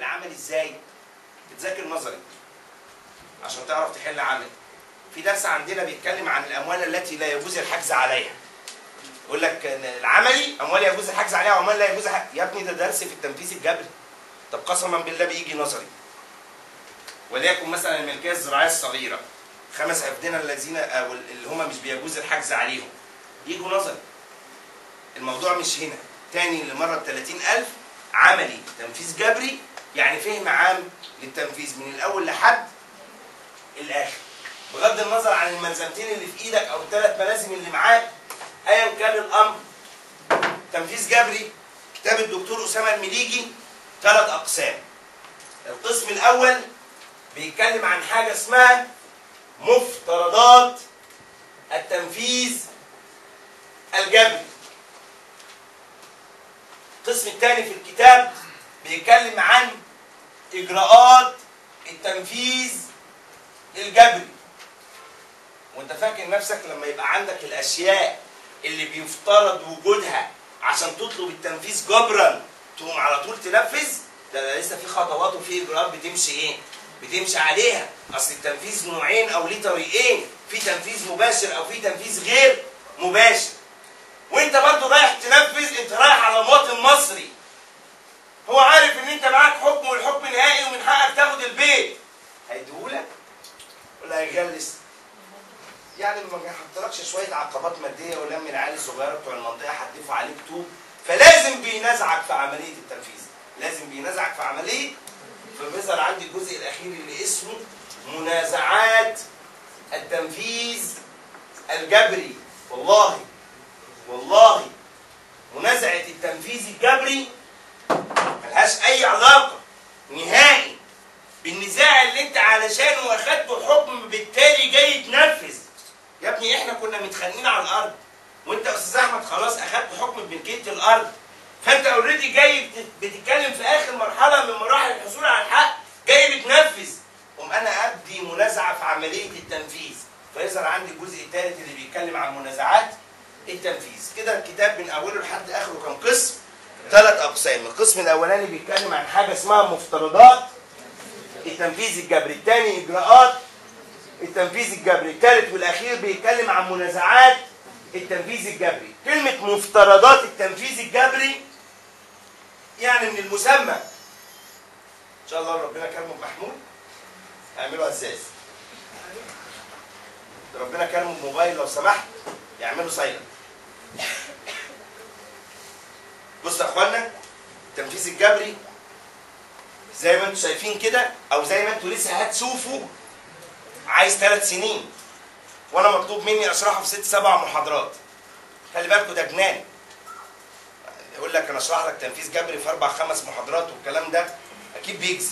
عملي ازاي؟ بتذاكر نظري عشان تعرف تحل عملي. في درس عندنا بيتكلم عن الاموال التي لا يجوز الحجز عليها. يقول لك العملي اموال يجوز الحجز عليها واموال لا يجوز يا ابني ده درس في التنفيذ الجبري. طب قسما بالله بيجي نظري. وليكن مثلا الملكيه الزراعيه الصغيره 5 أفدنة الذين او اللي هم مش بيجوز الحجز عليهم يجوا نظري. الموضوع مش هنا. تاني لمره 30,000 عملي تنفيذ جبري، يعني فهم عام للتنفيذ من الاول لحد الاخر بغض النظر عن الملزمتين اللي في ايدك او ال3 ملازم اللي معاك ايا كان الامر. تنفيذ جبري كتاب الدكتور اسامه المليجي 3 أقسام. القسم الاول بيتكلم عن حاجه اسمها مفترضات التنفيذ الجبري. القسم الثاني في الكتاب بيتكلم عن اجراءات التنفيذ الجبري. وانت فاكر نفسك لما يبقى عندك الاشياء اللي بيفترض وجودها عشان تطلب التنفيذ جبرا تقوم على طول تنفذ؟ ده لسه في خطوات وفي اجراءات بتمشي ايه؟ بتمشي عليها. اصل التنفيذ نوعين او ليه طريقين، في تنفيذ مباشر او في تنفيذ غير مباشر. وانت برضو رايح تنفذ، انت رايح على مواطن مصري هو عارف ان انت معاك حكم والحكم نهائي ومن حقك تاخد البيت. هيديهولك ولا هيجلس؟ يعني ما بيحطلكش شويه عقبات ماديه ولم العيال الصغيره بتوع المنطقه حدفوا عليك طوب، فلازم بينازعك في عمليه التنفيذ. لازم بينازعك في عمليه. فبيظهر عندي الجزء الاخير اللي اسمه منازعات التنفيذ الجبري. والله منازعه التنفيذ الجبري ملهاش اي علاقه نهائي بالنزاع اللي انت علشانه واخدته حكم بالتالي جاي تنفذ. يا ابني احنا كنا متخانقين على الارض وانت يا استاذ احمد خلاص اخدت حكم بملكيه الارض، فانت اوريدي جاي بتتكلم في اخر مرحله من مراحل الحصول على الحق، جاي بتنفذ. انا ابدي منازعه في عمليه التنفيذ، فيظهر عندي الجزء الثالث اللي بيتكلم عن منازعات التنفيذ. كده الكتاب من اوله لحد اخره كم قسم؟ 3 أقسام. القسم الاولاني بيتكلم عن حاجه اسمها مفترضات التنفيذ الجبري، الثاني اجراءات التنفيذ الجبري، الثالث والاخير بيتكلم عن منازعات التنفيذ الجبري. كلمه مفترضات التنفيذ الجبري يعني من المسمى ان شاء الله ربنا كرمه بمحمول هيعملوا ازاز. ربنا كرمه بموبايل لو سمحت يعملوا سايلنت. بصوا يا اخوانا، التنفيذ الجبري زي ما انتم شايفين كده او زي ما انتم لسه هتشوفوا عايز 3 سنين، وانا مطلوب مني اشرحه في 6-7 محاضرات. خلي بالكوا ده جنان. يقول لك انا اشرح لك تنفيذ جبري في 4-5 محاضرات والكلام ده اكيد بيجزي.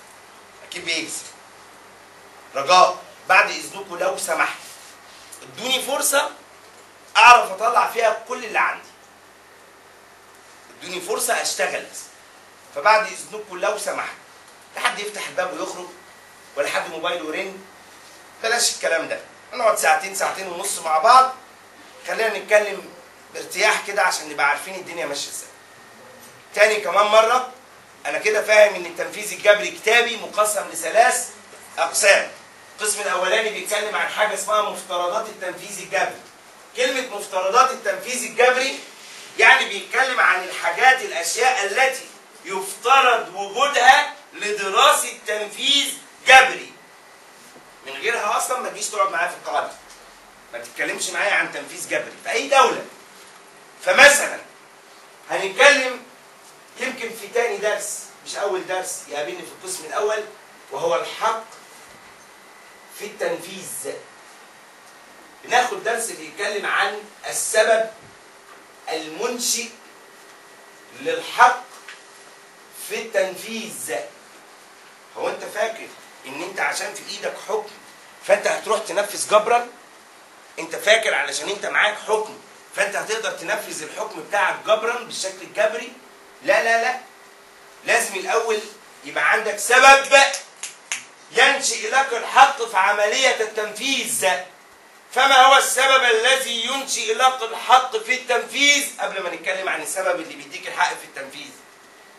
رجاء بعد اذنكم لو سمحت ادوني فرصه اعرف اطلع فيها كل اللي عندي. ادوني فرصه اشتغل. فبعد اذنكم لو سمحت لا حد يفتح الباب ويخرج ولا حد موبايله يرن. بلاش الكلام ده. هنقعد ساعتين ونص مع بعض. خلينا نتكلم بارتياح كده عشان نبقى عارفين الدنيا ماشيه ازاي. تاني كمان مره انا كده فاهم ان التنفيذ الجبري كتابي مقسم ل3 أقسام. القسم الاولاني بيتكلم عن حاجه اسمها مفترضات التنفيذ الجبري. كلمه مفترضات التنفيذ الجبري يعني بيتكلم عن الحاجات الاشياء التي يفترض وجودها لدراسه تنفيذ جبري. من غيرها اصلا ما تجيش تقعد معايا في القاعده. ما تتكلمش معايا عن تنفيذ جبري في اي دوله. فمثلا هنتكلم يمكن في تاني درس مش اول درس يقابلني في القسم الاول، وهو الحق في التنفيذ. بناخد درس بيتكلم عن السبب المنشئ للحق في التنفيذ. هو انت فاكر ان انت عشان في ايدك حكم فانت هتروح تنفذ جبرا؟ انت فاكر علشان انت معاك حكم فانت هتقدر تنفذ الحكم بتاعك جبرا بالشكل الجبري؟ لا، لازم الاول يبقى عندك سبب ينشئ لك الحق في عملية التنفيذ. فما هو السبب الذي ينشئ لك الحق في التنفيذ؟ قبل ما نتكلم عن السبب اللي بيديك الحق في التنفيذ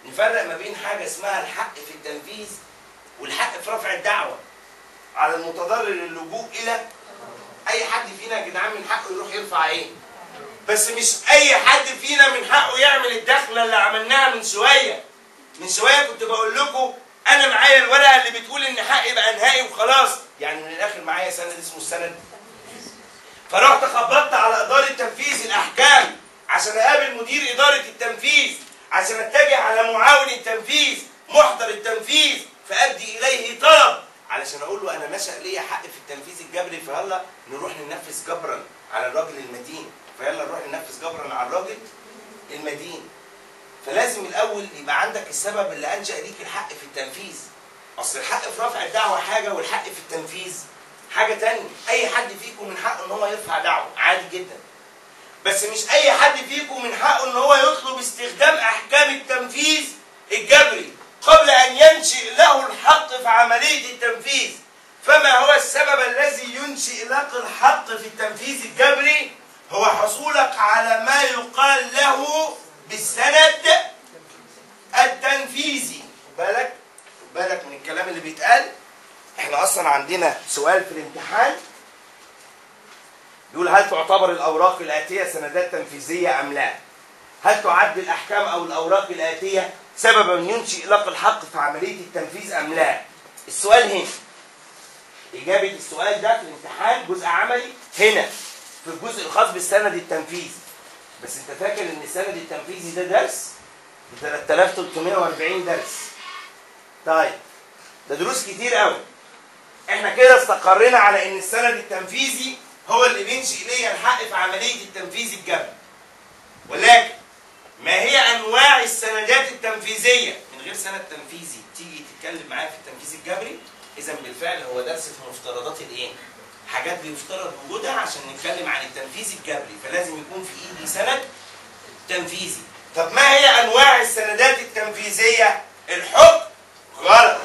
نفرق ما بين حاجه اسمها الحق في التنفيذ والحق في رفع الدعوه على المتضرر اللجوء الى اي حد فينا يا جدعان من حقه يروح يرفع ايه؟ بس مش اي حد فينا من حقه يعمل الدخله اللي عملناها من شويه. من شويه كنت بقول لكم انا معايا الورقه اللي بتقول ان حقي بقى نهائي وخلاص، يعني من الاخر معايا سند اسمه السند. فرحت خبطت على اداره تنفيذ الاحكام عشان اقابل مدير اداره التنفيذ، عشان اتجه على معاون التنفيذ محضر التنفيذ فادي اليه طلب علشان اقول له انا نشأ ليا حق في التنفيذ الجبري، فيلا نروح ننفذ جبرا على الراجل المدين، فيلا نروح ننفذ جبرا على الراجل المدين. فلازم الاول يبقى عندك السبب اللي انشأ ليك الحق في التنفيذ. اصل الحق في رفع الدعوه حاجه والحق في التنفيذ حاجه تانية. اي حد فيكم من حقه ان هو يرفع دعوه عادي جدا، بس مش اي حد فيكم من حقه ان هو يطلب استخدام احكام التنفيذ الجبري قبل ان ينشئ له الحق في عمليه التنفيذ. فما هو السبب الذي ينشئ لك الحق في التنفيذ الجبري؟ هو حصولك على ما يقال له بالسند التنفيذي. بالك من الكلام اللي بيتقال. احنا اصلا عندنا سؤال في الامتحان يقول هل تعتبر الاوراق الاتيه سندات تنفيذيه ام لا؟ هل تعد الاحكام او الاوراق الاتيه سببا ينشئ لك الحق في عمليه التنفيذ ام لا؟ السؤال هنا، اجابه السؤال ده في الامتحان جزء عملي هنا في الجزء الخاص بالسند التنفيذي. بس انت فاكر ان السند التنفيذي ده درس ب 3340 درس. طيب ده دروس كتير قوي. احنا كده استقرينا على ان السند التنفيذي هو اللي بينشئ ليا الحق في عمليه التنفيذ الجبري. ولكن ما هي انواع السندات التنفيذيه؟ من غير سند تنفيذي تيجي تتكلم معايا في التنفيذ الجبري؟ اذا بالفعل هو درس في مفترضات الايه؟ حاجات بيفترض وجودها عشان نتكلم عن التنفيذ الجبري، فلازم يكون في ايدي سند تنفيذي. طب ما هي انواع السندات التنفيذيه؟ الحكم غلط.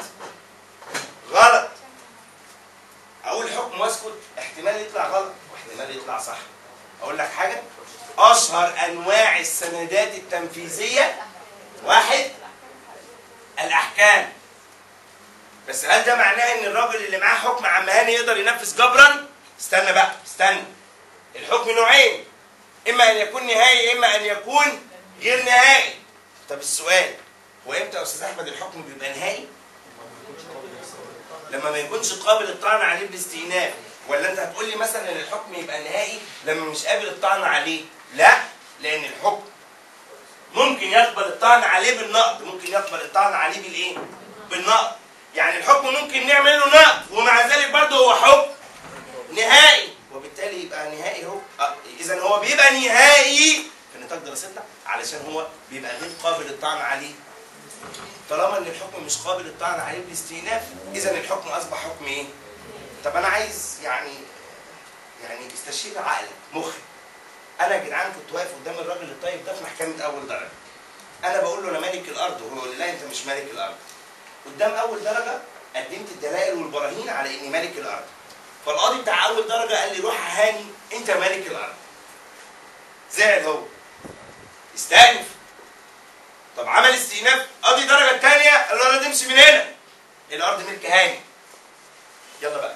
اقول حكم واسكت، احتمال يطلع غلط واحتمال يطلع صح. اقول لك حاجه، اشهر انواع السندات التنفيذيه واحد الاحكام. بس هل ده معناه ان الراجل اللي معاه حكم عمهاني يقدر ينفذ جبرا؟ استنى بقى استنى. الحكم نوعين، اما ان يكون نهائي اما ان يكون غير نهائي. طب السؤال، هو امتى يا استاذ احمد الحكم بيبقى نهائي؟ لما ما يكونش قابل الطعن عليه بالاستئناف. ولا انت هتقول لي مثلا ان الحكم يبقى نهائي لما مش قابل الطعن عليه؟ لا، لان الحكم ممكن يقبل الطعن عليه بالنقض، ممكن يقبل الطعن عليه بالايه؟ بالنقض. يعني الحكم ممكن نعمل له نقض ومع ذلك برضه هو حكم نهائي، وبالتالي يبقى نهائي هو. اذا هو بيبقى نهائي في نطاق دراستنا علشان هو بيبقى غير قابل الطعن عليه. طالما ان الحكم مش قابل الطعن عليه بالاستئناف، اذا الحكم اصبح حكم ايه؟ طب انا عايز يعني استشير عقلك مخك. انا يا جدعان كنت واقف قدام الراجل الطيب ده في محكمه اول درجه. انا بقول له انا مالك الارض، وهو يقول لي لا انت مش مالك الارض. قدام اول درجه قدمت الدلائل والبراهين على اني مالك الارض. فالقاضي بتاع اول درجه قال لي روح هاني انت مالك الارض. زعل هو، استأنف. طب عمل استئناف، قاضي الدرجه الثانيه قال له لا تمشي من هنا، الارض ملك هاني. يلا بقى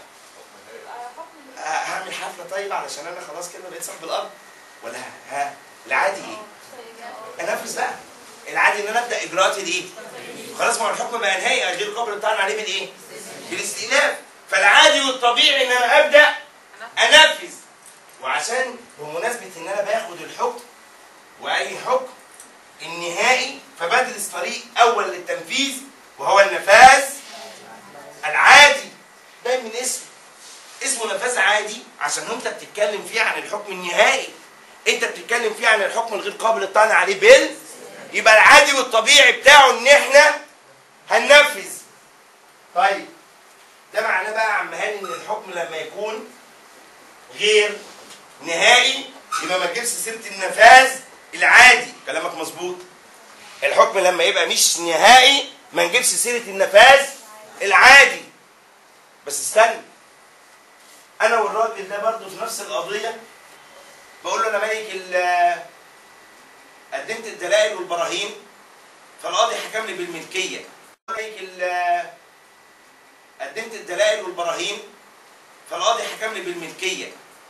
هعمل حفله طيب علشان انا خلاص كده بقيت صاحب الارض، ولا العادي ايه؟ انفذ بقى. العادي ان انا ابدا اجراءات الايه؟ خلاص ما هو الحكم بقى نهائي غير قابل الطعن عليه بالايه؟ بالاستئناف. فالعادي والطبيعي ان انا ابدا انفذ. وعشان بمناسبه ان انا باخد الحكم واي حكم النهائي، فبدرس طريق اول للتنفيذ وهو النفاذ العادي. ده من اسمه نفاذ عادي عشان انت بتتكلم فيه عن الحكم النهائي. انت بتتكلم فيه عن الحكم الغير قابل الطعن عليه يبقى العادي والطبيعي بتاعه ان احنا هننفذ. طيب ده معناه بقى يا عم هاني ان الحكم لما يكون غير نهائي يبقى ما تجيبش سيره النفاذ العادي. كلامك مظبوط. الحكم لما يبقى مش نهائي ما نجيبش سيره النفاذ العادي. بس استنى، انا والراجل ده برضه في نفس القضيه بقول له انا مالك قدمت الدلائل والبراهين فالقاضي حكم لي بالملكيه. قدمت الدلائل والبراهين فالقاضي حكم لي بالملكيه.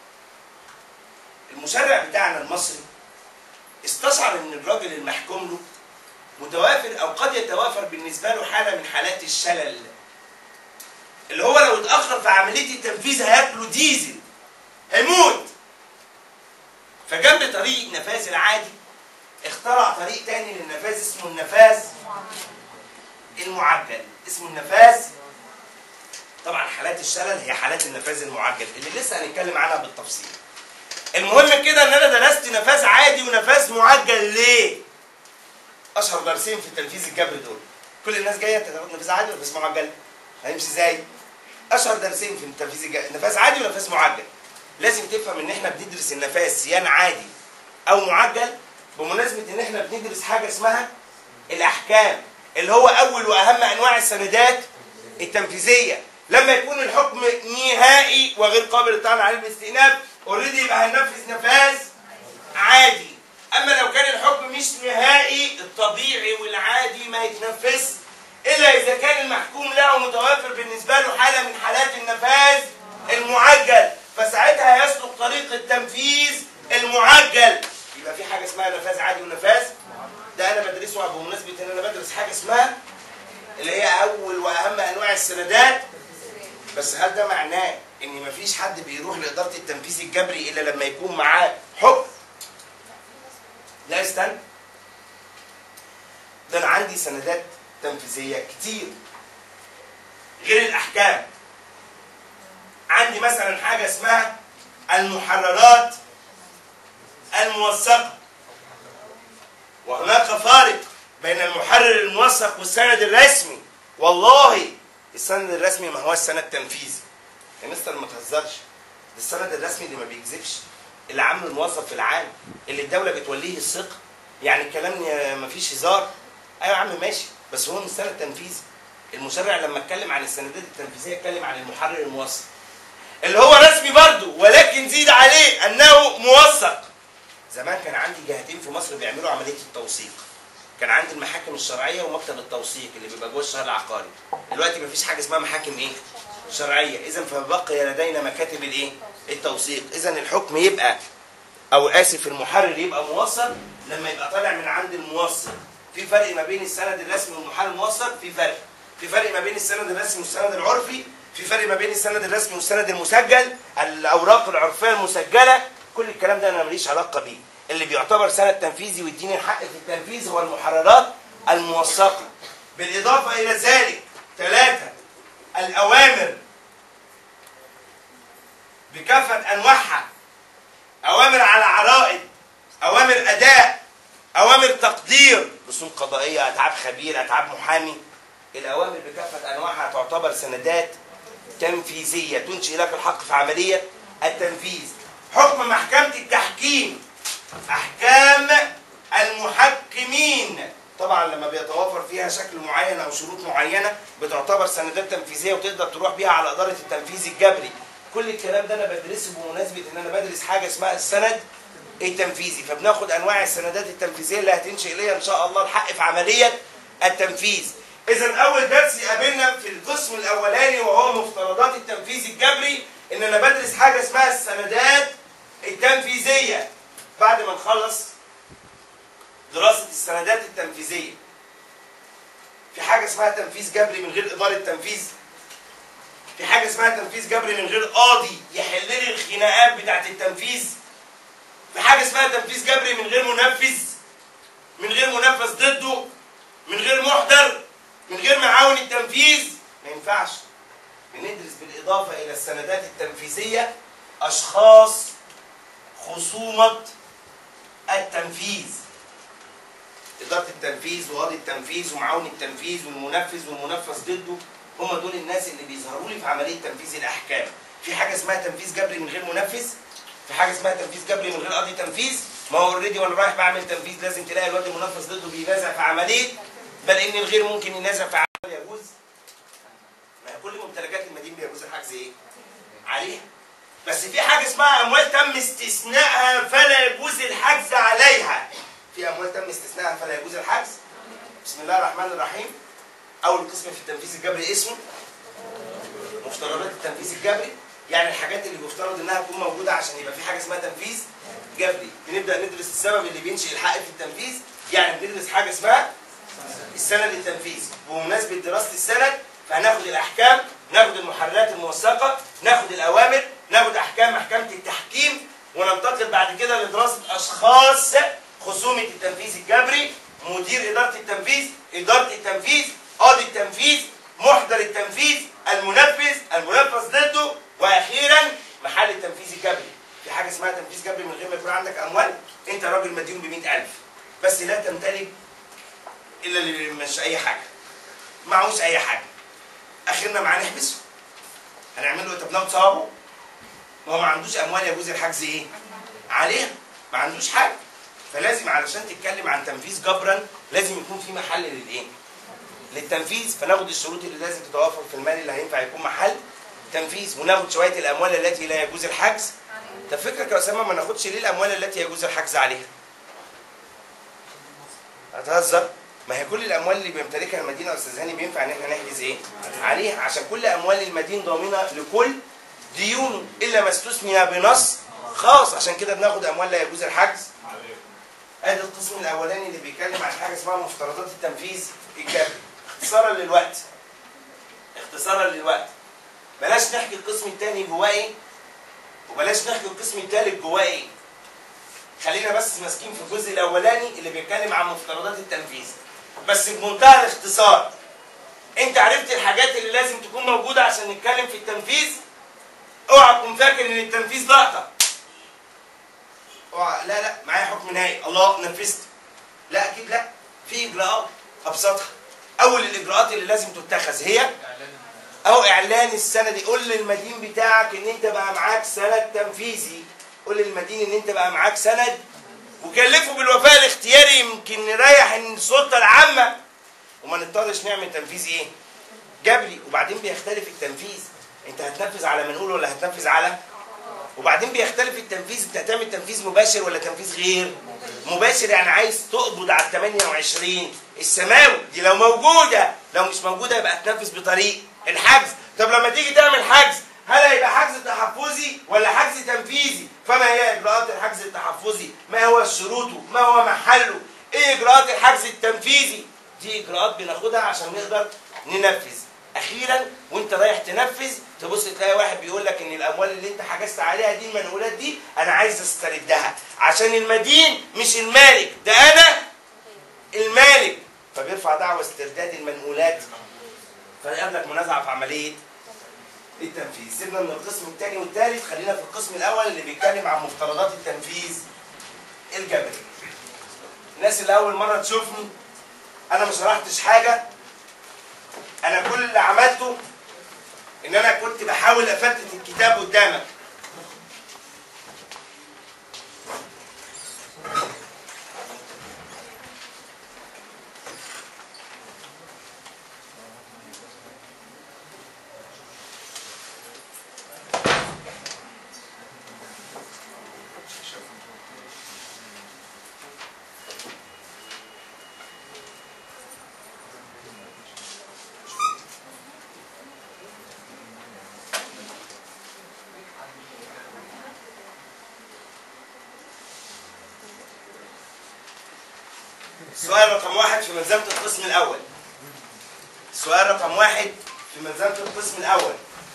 المشرع بتاعنا المصري استشعر ان الراجل المحكوم له متوافر او قد يتوافر بالنسبه له حاله من حالات الشلل، اللي هو لو اتاخر في عمليه التنفيذ هياكله ديزل هيموت. فجنب طريق النفاذ العادي اخترع طريق تاني للنفاذ اسمه النفاذ المعجل. اسمه النفاذ، طبعا حالات الشلل هي حالات النفاذ المعجل اللي لسه هنتكلم عنها بالتفصيل. المهم كده ان انا درست نفاذ عادي ونفاذ معجل. ليه؟ اشهر درسين في التنفيذ الجبري دول. كل الناس جايه تاخد نفاذ عادي ونفاذ معجل، هيمشي ازاي؟ اشهر درسين في التنفيذ الجبري نفاذ عادي ونفاذ معجل. لازم تفهم ان احنا بندرس النفاذ سيان عادي او معجل بمناسبه ان احنا بندرس حاجه اسمها الاحكام، اللي هو اول واهم انواع السندات التنفيذيه. لما يكون الحكم نهائي وغير قابل للطعن عليه بالاستئناف اوريدي يبقى هننفذ نفاذ عادي. اما لو كان الحكم مش نهائي الطبيعي والعادي ما يتنفذش الا اذا كان المحكوم له متوافر بالنسبه له حاله من حالات النفاذ المعجل، فساعتها يسلك طريق التنفيذ المعجل. يبقى في حاجه اسمها نفاذ عادي ونفاذ ده انا بدرسه بمناسبه ان انا بدرس حاجه اسمها اللي هي اول واهم انواع السندات. بس هل ده معناه ان مفيش حد بيروح لاداره التنفيذ الجبري الا لما يكون معاه حكم؟ لا استنى، ده انا عندي سندات تنفيذيه كتير غير الاحكام. عندي مثلا حاجه اسمها المحررات الموثقه، وهناك فارق بين المحرر الموثق والسند الرسمي. والله السند الرسمي ما هو السند التنفيذي يا مستر، ما تهزرش. ده السند الرسمي اللي ما بيكذبش، اللي عامله الموظف العام اللي الدوله بتوليه الثقه. يعني الكلام ما فيش هزار. ايوه يا عم ماشي، بس هو مش سند تنفيذي. المشرع لما اتكلم عن السندات التنفيذيه اتكلم عن المحرر الموثق اللي هو رسمي برضه، ولكن زيد عليه انه موثق. زمان كان عندي جهتين في مصر بيعملوا عمليه التوثيق. كان عندي المحاكم الشرعيه ومكتب التوثيق اللي بيبقى جوه الشهر العقاري. دلوقتي مفيش حاجه اسمها محاكم ايه؟ شرعيه. اذا فبقي لدينا مكاتب الايه؟ التوثيق. اذا الحكم يبقى او اسف المحرر يبقى موثق لما يبقى طالع من عند الموثق. في فرق ما بين السند الرسمي والمحرر الموثق، في فرق ما بين السند الرسمي والسند العرفي، في فرق ما بين السند الرسمي والسند المسجل، الاوراق العرفيه المسجله. كل الكلام ده انا ماليش علاقه بيه. اللي بيعتبر سند تنفيذي ويديني الحق في التنفيذ هو المحررات الموثقه. بالاضافه الى ذلك 3 الاوامر بكافه انواعها، اوامر على عرائض، اوامر اداء، اوامر تقدير، رسوم قضائيه، اتعاب خبير، اتعاب محامي. الاوامر بكافه انواعها تعتبر سندات تنفيذيه تنشئ لك الحق في عمليه التنفيذ. حكم محكمه التحكيم، احكام المحكمين، طبعا لما بيتوافر فيها شكل معين او شروط معينه بتعتبر سندات تنفيذيه وتقدر تروح بيها على اداره التنفيذ الجبري. كل الكلام ده انا بدرسه بمناسبه ان انا بدرس حاجه اسمها السند التنفيذي. فبناخد انواع السندات التنفيذيه اللي هتنشئ ليا ان شاء الله الحق في عمليه التنفيذ. اذا اول درس يقابلنا في القسم الاولاني وهو مفترضات التنفيذ الجبري ان انا بدرس حاجه اسمها السندات التنفيذيه. بعد ما نخلص دراسه السندات التنفيذيه في حاجه اسمها تنفيذ جبري من غير اداره تنفيذ. في حاجه اسمها تنفيذ جبري من غير قاضي يحل لي الخناقات بتاعت التنفيذ. في حاجه اسمها تنفيذ جبري من غير منفذ، من غير منفذ ضده، من غير محضر، من غير معاون التنفيذ. ما ينفعش. بندرس بالاضافه الى السندات التنفيذيه اشخاص خصومه التنفيذ، اداره التنفيذ وقاضي التنفيذ ومعاون التنفيذ والمنفذ والمنفذ ضده. هم دول الناس اللي بيظهروا لي في عمليه تنفيذ الاحكام. في حاجه اسمها تنفيذ جبري من غير منفذ، في حاجه اسمها تنفيذ جبري من غير قاضي تنفيذ. ما هو اوريدي وانا رايح بعمل تنفيذ لازم تلاقي الواد المنفذ ضده بينازع في عمليه، بل ان الغير ممكن ينازع في عمليه يجوز. ما هي كل ممتلكات المدين بيجوز الحجز ايه؟ عليها. بس في حاجه اسمها اموال تم استثنائها فلا يجوز الحجز عليها. في اموال تم استثنائها فلا يجوز الحجز بسم الله الرحمن الرحيم. اول قسم في التنفيذ الجبري اسمه مفترضات التنفيذ الجبري، يعني الحاجات اللي بيفترض انها تكون موجوده عشان يبقى في حاجه اسمها تنفيذ جبري. بنبدا ندرس السبب اللي بينشئ الحق في التنفيذ، يعني بندرس حاجه اسمها السند التنفيذي. بمناسبه دراسه السند فهناخد الاحكام، ناخد المحررات الموثقه، ناخد الاوامر، ناخد احكام محكمه التحكيم، وننتقل بعد كده لدراسه اشخاص خصومه التنفيذ الجبري، مدير اداره التنفيذ، اداره التنفيذ، قاضي التنفيذ، محضر التنفيذ، المنفذ، المنفذ ضده، واخيرا محل التنفيذ الجبري. في حاجه اسمها تنفيذ جبري من غير ما يكون عندك اموال. انت راجل مديون ب 100,000 بس لا تمتلك الا اللي مش اي حاجه، معهوش اي حاجه، اخرنا معاه نحبسه. هنعمل له طب ناخد ثوابه؟ ما هو ما عندوش اموال يجوز الحجز ايه؟ عليها، ما عندوش حاجه. فلازم علشان تتكلم عن تنفيذ جبرا لازم يكون في محل للايه؟ للتنفيذ. فناخد الشروط اللي لازم تتوافر في المال اللي هينفع يكون محل تنفيذ، وناخد شويه الاموال التي لا يجوز الحجز. طب فكرك يا اسامه ما ناخدش ليه الاموال التي يجوز الحجز عليها؟ هتهزر؟ ما هي كل الاموال اللي بيمتلكها المدين يا استاذ هاني بينفع ان احنا نحجز ايه؟ عليها، عشان كل اموال المدين ضامنه لكل ديونه الا ما استثني بنص خاص. عشان كده بناخد اموال لا يجوز الحجز. ادي القسم الاولاني اللي بيتكلم عن حاجه اسمها مفترضات التنفيذ الجبري. اختصارا للوقت، اختصارا للوقت بلاش نحكي القسم الثاني جواه ايه، وبلاش نحكي القسم الثالث جواه ايه. خلينا بس ماسكين في الجزء الاولاني اللي بيتكلم عن مفترضات التنفيذ بس بمنتهى الاختصار. انت عرفت الحاجات اللي لازم تكون موجوده عشان نتكلم في التنفيذ. اوعى تكون فاكر ان التنفيذ لقطه. اوعى، لا معايا حكم نهائي الله نفذت. لا اكيد لا، في اجراءات ابسطها. اول الاجراءات اللي لازم تتخذ هي اعلان السند. قول للمدين بتاعك ان انت بقى معاك سند تنفيذي، قول للمدين ان انت بقى معاك سند، وكلفه بالوفاء الاختياري يمكن نريح السلطه العامه وما نضطرش نعمل تنفيذ ايه؟ جبري. وبعدين بيختلف التنفيذ، انت هتنفذ على منقول ولا هتنفذ على؟ وبعدين بيختلف التنفيذ، انت هتعمل تنفيذ مباشر ولا تنفيذ غير مباشر. يعني عايز تقبض على 28 السماوي دي لو موجوده، لو مش موجوده يبقى هتنفذ بطريق الحجز. طب لما تيجي تعمل حجز هل هيبقى حجز تحفظي ولا حجز تنفيذي؟ فما هي اجراءات الحجز التحفظي؟ ما هو شروطه؟ ما هو محله؟ ايه اجراءات الحجز التنفيذي؟ دي اجراءات بناخدها عشان نقدر ننفذ. اخيرا وانت رايح تنفذ تبص تلاقي واحد بيقول لك ان الاموال اللي انت حجزت عليها دي المنقولات دي انا عايز استردها عشان المدين مش المالك، ده انا المالك. فبيرفع دعوى استرداد المنقولات فيقابلك منازعه في عمليه التنفيذ. سيبنا من القسم الثاني والثالث، خلينا في القسم الاول اللي بيتكلم عن مفترضات التنفيذ الجبري. الناس اللي اول مره تشوفني انا ما شرحتش حاجه، انا كل اللي عملته ان انا كنت بحاول افتت الكتاب قدامك. السؤال رقم 1 في ملزمة القسم الأول. السؤال رقم 1 في ملزمة القسم الأول.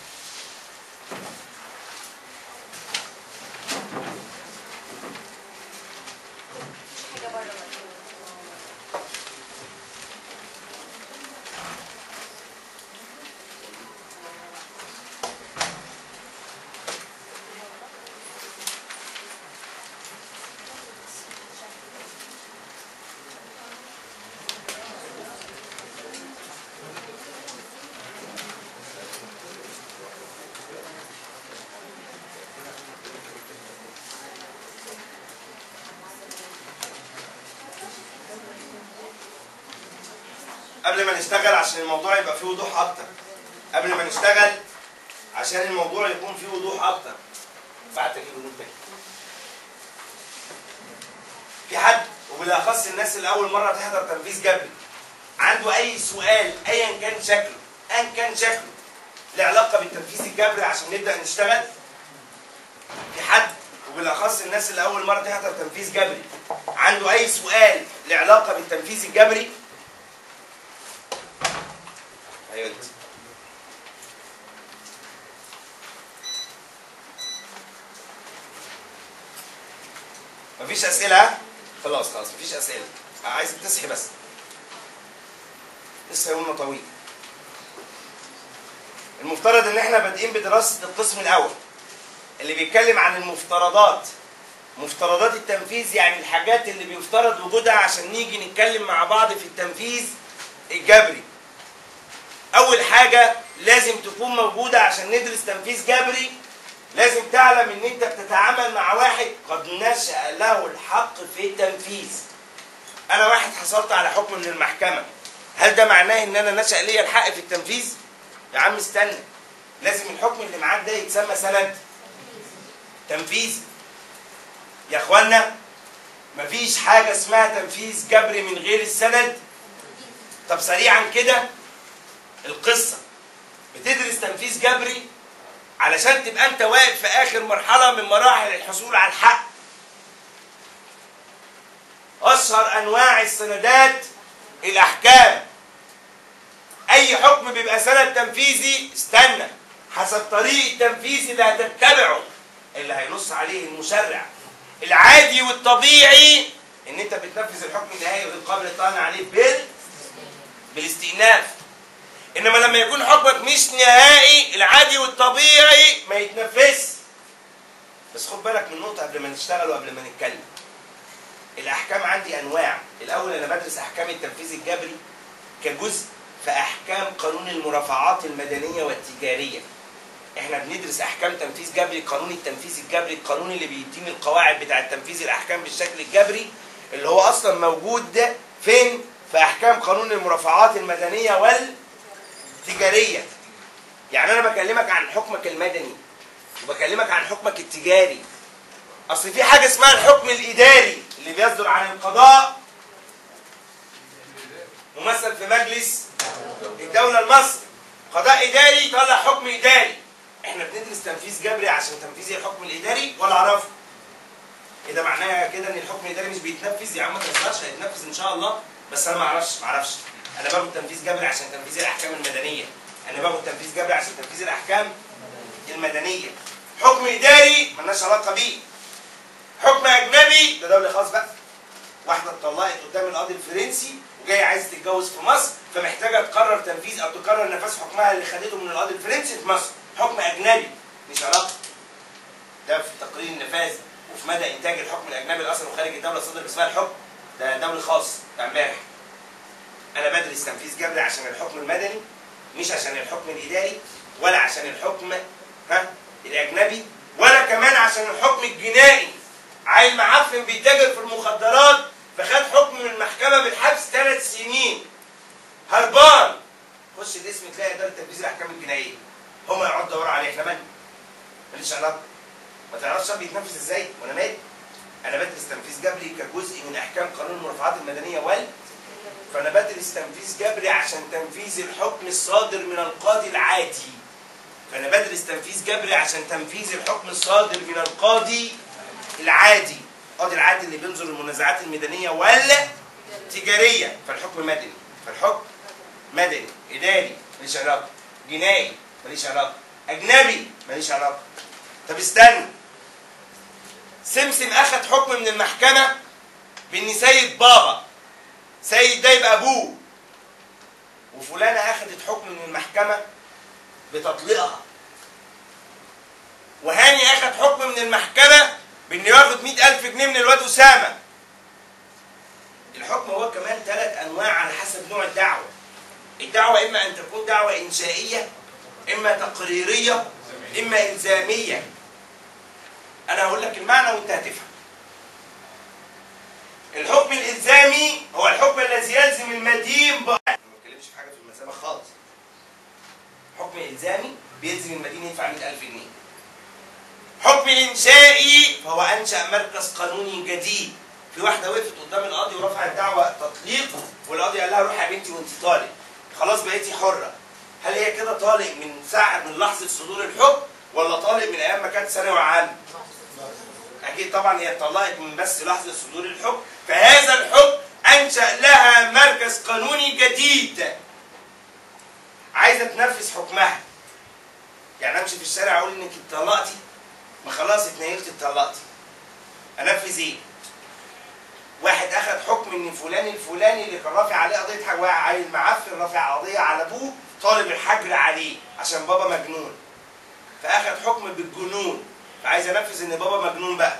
قبل ما نشتغل عشان الموضوع يبقى فيه وضوح اكتر، قبل ما نشتغل عشان الموضوع يكون فيه وضوح اكتر، بعت اجيب النوت ده. في حد وبالاخص الناس اللي اول مره تحضر تنفيذ جبري عنده اي سؤال ايا كان شكله له علاقه بالتنفيذ الجبري عشان نبدا نشتغل؟ في حد وبالاخص الناس اللي اول مره تحضر تنفيذ جبري عنده اي سؤال له علاقه بالتنفيذ الجبري؟ ايوه انت. مفيش اسئله؟ خلاص مفيش اسئله. عايزك تصحي بس. لسه يومنا طويل. المفترض ان احنا بادئين بدراسه القسم الاول اللي بيتكلم عن المفترضات. مفترضات التنفيذ يعني الحاجات اللي بيفترض وجودها عشان نيجي نتكلم مع بعض في التنفيذ الجبري. اول حاجه لازم تكون موجوده عشان ندرس تنفيذ جبري، لازم تعلم ان انت بتتعامل مع واحد قد نشأ له الحق في التنفيذ. انا واحد حصلت على حكم من المحكمه، هل ده معناه ان انا نشأ لي الحق في التنفيذ؟ يا عم استنى، لازم الحكم اللي معاك ده يتسمى سند تنفيذ. يا اخوانا مفيش حاجه اسمها تنفيذ جبري من غير السند. طب سريعا كده القصه، بتدرس تنفيذ جبري علشان تبقى انت واقف في اخر مرحله من مراحل الحصول على الحق. اشهر انواع السندات الاحكام. اي حكم بيبقى سند تنفيذي استنى حسب طريق التنفيذ اللي هتتبعه اللي هينص عليه المشرع. العادي والطبيعي ان انت بتنفذ الحكم النهائي غير قابل للطعن عليه بالاستئناف. انما لما يكون حكمك مش نهائي العادي والطبيعي ما يتنفذش. بس خد بالك من نقطه قبل ما نشتغل وقبل ما نتكلم. الاحكام عندي انواع. الاول انا بدرس احكام التنفيذ الجبري كجزء في احكام قانون المرافعات المدنيه والتجاريه. احنا بندرس احكام تنفيذ جبري، قانون التنفيذ الجبري، القانون اللي بيديني القواعد بتاعه تنفيذ الاحكام بالشكل الجبري اللي هو اصلا موجود ده فين؟ في احكام قانون المرافعات المدنيه والتجاريه. يعني انا بكلمك عن حكمك المدني وبكلمك عن حكمك التجاري. اصل في حاجه اسمها الحكم الاداري اللي بيصدر عن القضاء ممثل في مجلس الدوله المصري. قضاء اداري يطلع حكم اداري. احنا بندرس تنفيذ جبري عشان تنفيذ الحكم الاداري ولا اعرفه؟ ايه ده معناها كده ان الحكم الاداري مش بيتنفذ؟ يا عم ما تهزرش، هيتنفذ ان شاء الله، بس انا ما اعرفش. انا باخد تنفيذ جبري عشان تنفيذ الاحكام المدنيه. انا باخد تنفيذ جبري عشان تنفيذ الاحكام المدنيه. حكم اداري مالناش علاقه بيه. حكم اجنبي ده دولي خاص بقى. واحده اتطلقت قدام القاضي الفرنسي وجايه عايزه تتجوز في مصر فمحتاجه تقرر تنفيذ او تقرر نفاذ حكمها اللي خدته من القاضي الفرنسي في مصر. حكم اجنبي مش علاقه. ده في تقرير النفاذ وفي مدى انتاج الحكم الاجنبي الاصل وخارج الدوله صدر باسمها الحكم ده دولي خاص بتاع امبارح. انا بدرس تنفيذ جبري عشان الحكم المدني مش عشان الحكم الاداري ولا عشان الحكم الاجنبي ولا كمان عشان الحكم الجنائي. عيل معفن بيتاجر في المخدرات فخد حكم من المحكمه بالحبس 3 سنين. هربان. خش الاسم تلاقي اداره تنفيذ الاحكام الجنائيه. هم يقعدوا يدوروا عليه. احنا ماليش علاقه. ما تعرفش بيتنفذ ازاي وانا مالي؟ انا بدرس تنفيذ جبري كجزء من احكام قانون المرافعات المدنيه فانا بدرس تنفيذ جبري عشان تنفيذ الحكم الصادر من القاضي العادي. فانا بدرس تنفيذ جبري عشان تنفيذ الحكم الصادر من القاضي العادي. القاضي العادي اللي بينظر المنازعات المدنيه ولا تجاريه. فالحكم مدني. فالحكم مدني. اداري ماليش علاقه. جنائي ماليش علاقه. اجنبي ماليش علاقه. طب استنى. سمسم اخذ حكم من المحكمه بان سيد بابا، سيد ده يبقى ابوه، وفلانه اخذت حكم من المحكمه بتطليقها، وهاني اخذ حكم من المحكمه بانه ياخد 100,000 جنيه من الواد اسامه. الحكم هو كمان 3 انواع على حسب نوع الدعوه. الدعوه اما ان تكون دعوه انشائيه، اما تقريريه، اما الزاميه. انا هقول لك المعنى وانت هتفهم. الحكم الالزامي هو الحكم الذي يلزم المدين ما بتكلمش في حاجه في المسابقه خالص. حكم الزامي بيلزم المدين يدفع 100,000 جنيه. حكم انشائي فهو انشا مركز قانوني جديد في واحده وقفت قدام القاضي ورفعت دعوى تطليق، والقاضي قال لها روحي يا بنتي وانت طالق، خلاص بقيتي حره. هل هي كده طالق من لحظه صدور الحكم، ولا طالق من ايام ما كانت ثانوي عام؟ اكيد طبعا هي اتطلقت من بس لحظه صدور الحكم، فهذا الحكم انشا لها مركز قانوني جديد. عايزه تنفذ حكمها. يعني امشي في الشارع اقول انك اتطلقتي؟ ما خلاص اتنيلت اتطلقتي. انفذ ايه؟ واحد اخذ حكم ان فلان الفلاني اللي كان رافع عليه قضيه عيل معفن رافع قضيه على ابوه طالب الحجر عليه عشان بابا مجنون. فاخذ حكم بالجنون، فعايز انفذ ان بابا مجنون بقى.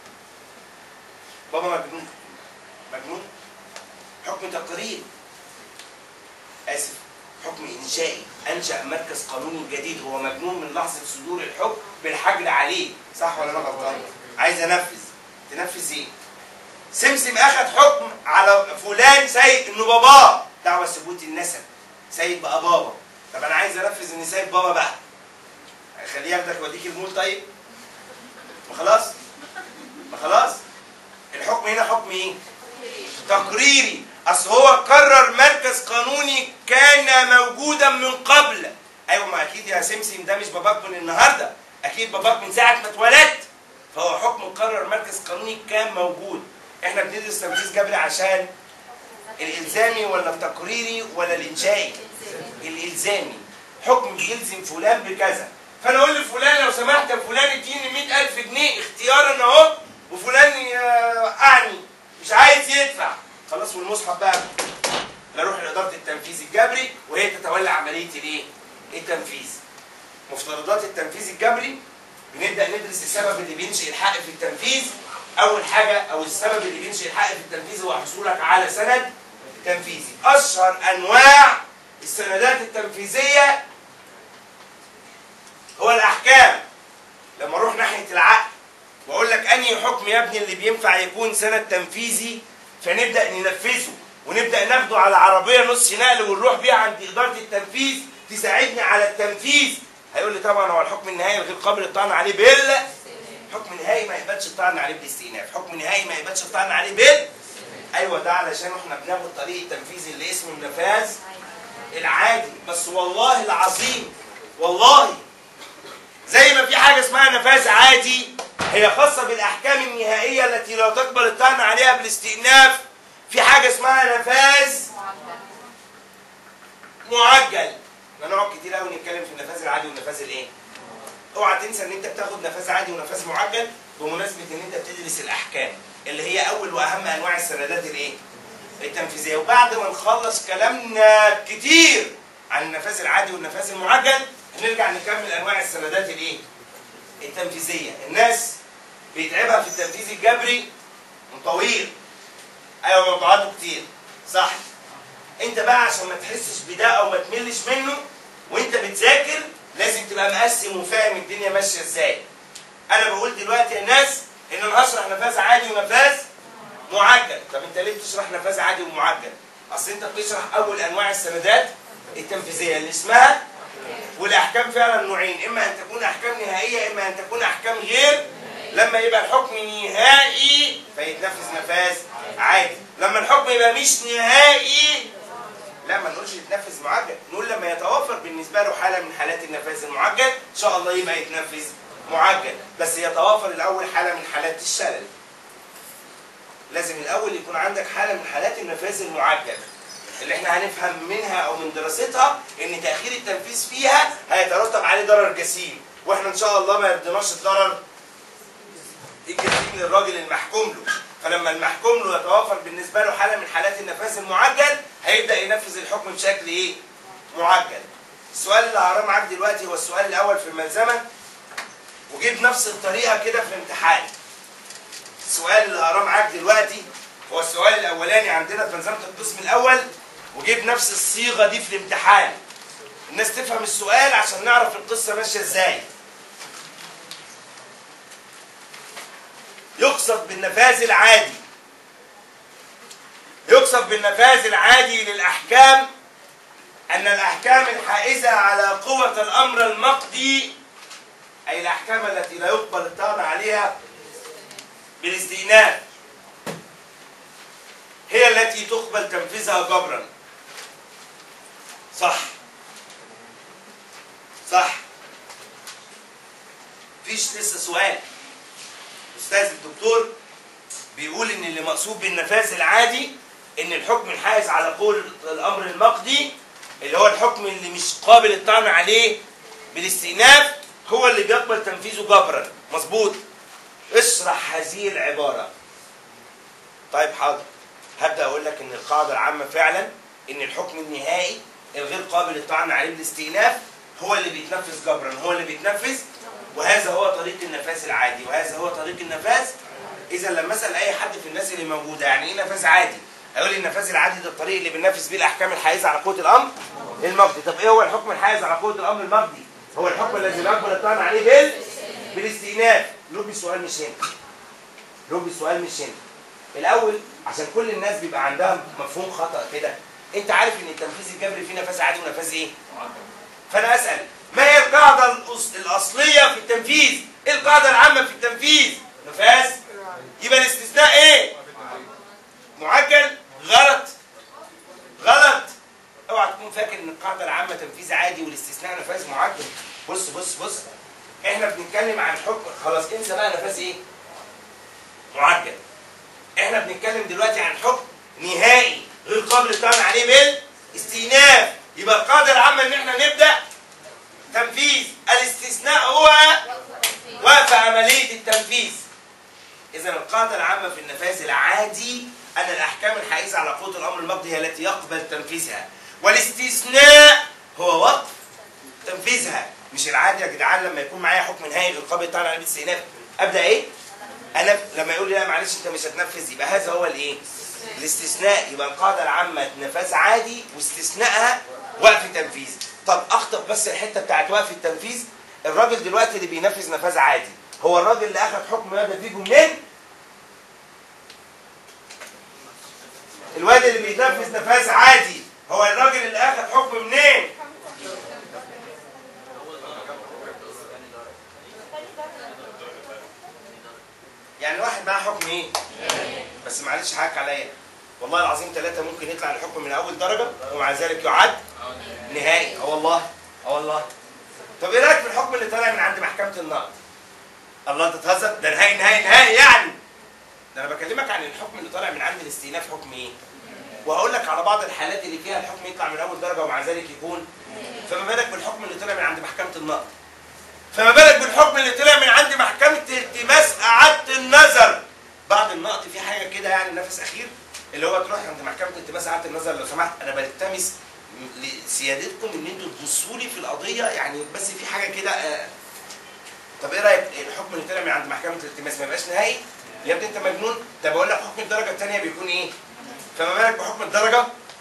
بابا مجنون. مجنون؟ حكم تقرير. اسف، حكم انشائي، انشا مركز قانوني جديد، هو مجنون من لحظه صدور الحكم بالحجر عليه، صح ولا انا غلطان؟ عايز انفذ. تنفذ ايه؟ سمسم اخذ حكم على فلان سيد انه باباه، دعوى ثبوت النسب، سيد بقى بابا. طب انا عايز انفذ ان سيد بابا بقى، خليه ياخدك يوديك المول. طيب ما خلاص، ما خلاص. الحكم هنا حكم ايه؟ تقريري. اصل هو قرر مركز قانوني كان موجودا من قبل. ايوه، ما اكيد يا سمسم ده مش باباك من النهارده، اكيد باباك من ساعه ما اتولدت. فهو حكم قرر مركز قانوني كان موجود. احنا بندرس تنفيذ جبري عشان الالزامي ولا التقريري ولا الانشائي؟ الالزامي. حكم بيلزم فلان بكذا، فانا اقول لفلان لو سمحت يا فلان اديني 100,000 جنيه اختيارا اهو، وفلان يوقعني مش عايز يدفع، خلاص والمصحف بقى نروح لاداره التنفيذ الجبري وهي تتولى عمليه الايه؟ التنفيذ. مفترضات التنفيذ الجبري بنبدا ندرس السبب اللي بينشئ الحق في التنفيذ. اول حاجه او السبب اللي بينشئ الحق في التنفيذ هو حصولك على سند تنفيذي. اشهر انواع السندات التنفيذيه هو الاحكام. لما اروح ناحيه العقل واقول لك انهي حكم يا ابني اللي بينفع يكون سند تنفيذي، فنبدا ننفذه ونبدا ناخده على عربيه نص نقل ونروح بيها عند اداره التنفيذ تساعدني على التنفيذ. هيقول لي طبعا هو الحكم النهائي غير قابل للطعن عليه حكم نهائي ما يقبلش الطعن عليه بالاستئناف، حكم نهائي ما يقبلش الطعن عليه ايوه ده علشان احنا بناخد طريق التنفيذ اللي اسمه النفاذ العادي. بس والله العظيم، والله زي ما في حاجه اسمها نفاذ عادي هي خاصه بالاحكام النهائيه التي لا تقبل الطعن عليها بالاستئناف، في حاجه اسمها نفاذ معجل. هنقعد كتير قوي نتكلم في النفاذ العادي والنفاذ الايه؟ اوعى تنسى ان انت بتاخد نفاذ عادي ونفاذ معجل بمناسبه ان انت بتدرس الاحكام اللي هي اول واهم انواع السندات الايه؟ التنفيذيه. وبعد ما نخلص كلامنا كتير عن النفاذ العادي والنفاذ المعجل هنرجع نكمل انواع السندات الايه؟ التنفيذيه. الناس بيتعبها في التنفيذ الجبري طويل. ايوه موضوعاته كتير، صح؟ انت بقى عشان ما تحسش بده او ما تملش منه وانت بتذاكر لازم تبقى مقسم وفاهم الدنيا ماشيه ازاي. انا بقول دلوقتي يا ناس ان انا هشرح نفاذ عادي ونفاذ معجل. طب انت ليه بتشرح نفاذ عادي ومعجل؟ اصل انت بتشرح اول انواع السندات التنفيذيه اللي اسمها، والاحكام فعلا نوعين، اما ان تكون احكام نهائيه اما ان تكون احكام غير. لما يبقى الحكم نهائي فيتنفذ نفاذ عادي، لما الحكم يبقى مش نهائي لا ما نقولش يتنفذ معجل، نقول لما يتوفر بالنسبه له حاله من حالات النفاذ المعجل ان شاء الله يبقى يتنفذ معجل، بس يتوافر الاول حاله من حالات الشلل. لازم الاول يكون عندك حاله من حالات النفاذ المعجل اللي احنا هنفهم منها او من دراستها ان تاخير التنفيذ فيها هيترتب عليه ضرر جسيم، واحنا ان شاء الله ما يرضيناش الضرر الجسيم للراجل المحكوم له. فلما المحكوم له يتوافر بالنسبه له حاله من حالات النفاذ المعجل هيبدا ينفذ الحكم بشكل ايه؟ معجل. السؤال اللي هقراه معاك دلوقتي هو السؤال الاول في الملزمه، وجيب نفس الطريقه كده في الامتحان. السؤال اللي هقراه معاك دلوقتي هو السؤال الاولاني عندنا في ملزمه القسم الاول، وجيب نفس الصيغه دي في الامتحان. الناس تفهم السؤال عشان نعرف القصه ماشيه ازاي. يقصد بالنفاذ العادي، يقصد بالنفاذ العادي للأحكام أن الأحكام الحائزة على قوة الأمر المقضي، أي الأحكام التي لا يقبل الطعن عليها بالاستئناف، هي التي تقبل تنفيذها جبرا. صح صح. مفيش لسه سؤال. استاذ الدكتور بيقول ان اللي مقصود بالنفاذ العادي ان الحكم الحائز على قول الامر المقضي اللي هو الحكم اللي مش قابل الطعن عليه بالاستئناف هو اللي بيقبل تنفيذه جبرا. مظبوط. اشرح هذه العباره. طيب حاضر. هبدا اقول لك ان القاعده العامه فعلا ان الحكم النهائي الغير قابل للطعن عليه بالاستئناف هو اللي بيتنفذ جبرا، هو اللي بيتنفذ، وهذا هو طريق النفاذ العادي، وهذا هو طريق النفاذ. اذا لما اسال اي حد في الناس اللي موجوده يعني ايه نفاذ عادي؟ هيقول لي النفاذ العادي ده الطريق اللي بننفذ بيه الاحكام الحائزه على قوه الامر المقضي. طب ايه هو الحكم الحائز على قوه الامر المقضي؟ هو الحكم الذي لا يقبل الطعن عليه بالاستئناف. لوبي السؤال مش هنا. لوبي السؤال مش هنا. الاول عشان كل الناس بيبقى عندها مفهوم خطا كده. انت عارف ان التنفيذ الجبري فيه نفاذ عادي ونفاذ ايه؟ فانا اسال ما هي القاعده الاصليه في التنفيذ؟ ايه القاعده العامه في التنفيذ؟ نفاذ. يبقى الاستثناء ايه؟ معجل. غلط غلط. اوعى تكون فاكر ان القاعده العامه تنفيذ عادي والاستثناء نفاذ معجل. بص بص بص، احنا بنتكلم عن حكم. خلاص انسى بقى نفاذ ايه؟ معجل. احنا بنتكلم دلوقتي عن حكم نهائي غير قابل للطعن عليه بالاستئناف. يبقى القاعده العامه ان احنا نبدا تنفيذ. الاستثناء هو وقف عمليه التنفيذ. اذا القاعده العامه في النفاذ العادي ان الاحكام الحائزه على قوه الامر المقضي هي التي يقبل تنفيذها، والاستثناء هو وقف تنفيذها. مش العادي يا جدعان لما يكون معايا حكم نهائي غير قابل للطعن عليه بالاستئناف ابدا ايه؟ انا لما يقول لي لا معلش انت مش هتنفذ يبقى هذا هو الايه؟ الاستثناء. يبقى القاعده العامه نفاذ عادي واستثناءها وقف تنفيذ. طب اخطب بس الحته بتاعت وقف التنفيذ. الراجل دلوقتي اللي بينفذ نفاذ عادي هو الراجل اللي اخذ حكم واد فيجو منين؟ الواد اللي بينفذ نفاذ عادي هو الراجل اللي اخذ حكم منين؟ يعني واحد معاه حكم ايه؟ بس معلش حقك عليا والله العظيم 3 ممكن يطلع الحكم من اول درجه ومع ذلك يعد نهائي. والله والله. طب ايه رايك في الحكم اللي طالع من عند محكمه النقض؟ الله انت تهزر؟ ده نهائي نهائي نهائي يعني. ده انا بكلمك عن الحكم اللي طالع من عند الاستئناف حكم ايه؟ وهقول لك على بعض الحالات اللي فيها الحكم يطلع من اول درجه ومع ذلك يكون. فما بالك بالحكم اللي طلع من عند محكمه النقض؟ فما بالك بالحكم اللي طلع من عند محكمه التماس اعاده النظر بعد النقض؟ في حاجه كده يعني نفس اخير اللي هو تروح عند محكمه التماس اعاده النظر. لو سمحت انا بلتمس لسيادتكم ان انتوا تبصوا لي في القضيه يعني بس في حاجه كده. طب ايه رايك الحكم اللي طلع من عند محكمه الالتماس ما يبقاش نهائي؟ يا ابني انت مجنون؟ ده بقول لك حكم الدرجه الثانيه بيكون ايه؟ فما بالك بحكم الدرجه؟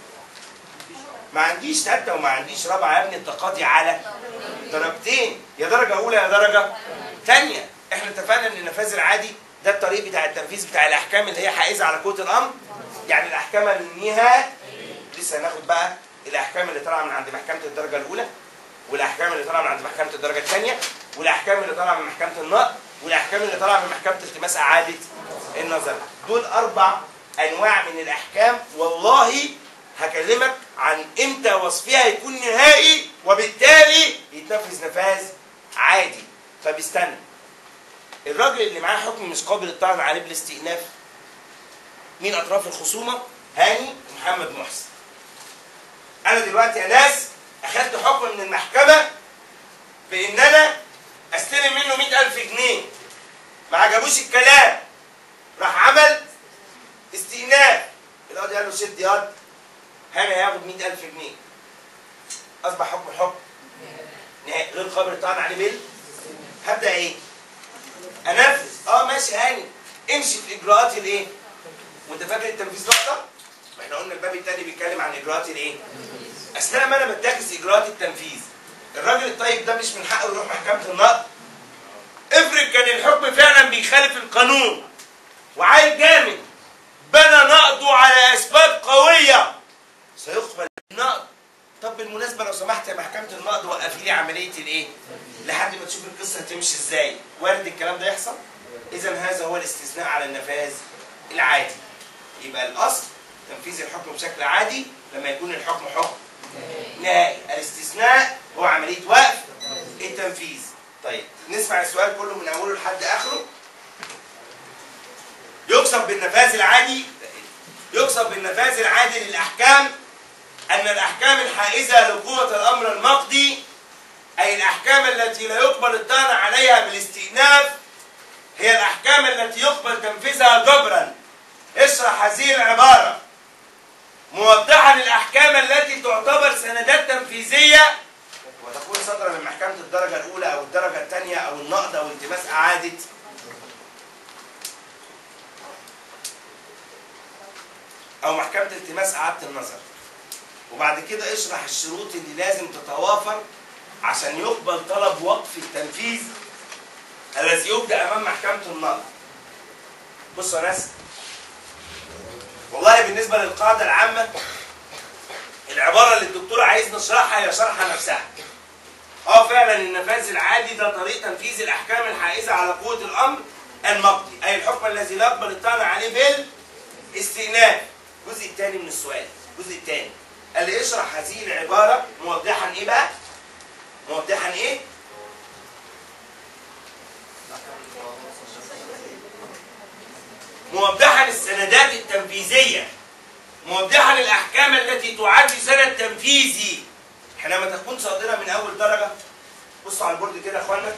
ما عنديش ثالثه وما عنديش رابعه يا ابني، التقاضي على درجتين، يا درجه اولى يا درجه ثانيه. احنا اتفقنا ان النفاذ العادي ده الطريق بتاع التنفيذ بتاع الاحكام اللي هي حائزه على قوه الامر، يعني الاحكام النهائيه. لسه هناخد بقى الاحكام اللي طالعه من عند محكمه الدرجه الاولى، والاحكام اللي طالعه من عند محكمه الدرجه الثانيه، والاحكام اللي طالعه من محكمه النقض، والاحكام اللي طالعه من محكمه التماس اعاده النظر. دول 4 انواع من الاحكام. والله هكلمك عن امتى وصفها يكون نهائي وبالتالي يتنفذ نفاذ عادي. طب استنى، الراجل اللي معاه حكم مش قابل للطعن عليه بالاستئناف مين اطراف الخصومه؟ هاني ومحمد محسن. انا دلوقتي يا ناس اخدت حكم من المحكمه بان انا استلم منه 100,000 جنيه، ما عجبوش الكلام راح عمل استئناف. القاضي قال له شد يد، هاني هياخد 100,000 جنيه. اصبح حكم نهائي غير قابل للطعن عليه هبدا ايه؟ انفذ. ماشي هاني امشي في اجراءات الايه؟ وانت فاكر التنفيذ نقطه؟ ما احنا قلنا الباب الثاني بيتكلم عن اجراءات الايه؟ اثناء ما انا بتاخذ اجراءات التنفيذ الراجل الطيب ده مش من حقه يروح محكمه النقض؟ افرض كان الحكم فعلا بيخالف القانون وعيل جامد بنى نقضه على اسباب قويه سيقبل النقض. طب بالمناسبه لو سمحت يا محكمه النقض وقفي لي عمليه الايه؟ لحد ما تشوف القصه هتمشي ازاي. وارد الكلام ده يحصل؟ اذا هذا هو الاستثناء على النفاذ العادي. يبقى الاصل تنفيذ الحكم بشكل عادي لما يكون الحكم حكم نهائي. الاستثناء هو عملية وقف التنفيذ. طيب نسمع السؤال كله من أوله لحد آخره. يقصد بالنفاذ العادي للأحكام أن الأحكام الحائزة لقوة الأمر المقضي، أي الأحكام التي لا يقبل الطعن عليها بالاستئناف، هي الأحكام التي يقبل تنفيذها جبرا. اشرح هذه العبارة موضحا الأحكام التي تعتبر سندات تنفيذية وتكون صادرة من محكمة الدرجة الأولى أو الدرجة الثانية أو النقض أو التماس إعادة أو محكمة التماس إعادة النظر. وبعد كده اشرح الشروط اللي لازم تتوافر عشان يقبل طلب وقف التنفيذ الذي يبدأ أمام محكمة النقض. بصوا يا ناس، والله بالنسبة للقاعدة العامة العبارة اللي الدكتور عايز نشرحها هي شرحها نفسها. فعلا النفاذ العادي ده طريق تنفيذ الأحكام الحائزة على قوة الأمر المقضي، أي الحكم الذي لا يقبل الطعن عليه بالاستئناف. الجزء الثاني من السؤال، الجزء الثاني قال لي اشرح هذه العبارة موضحا إيه بقى؟ موضحا إيه؟ موضحا السندات التنفيذية، موضحا الأحكام التي تعد سند تنفيذي حينما تكون صادرة من أول درجة. بصوا على البورد كده يا إخوانا،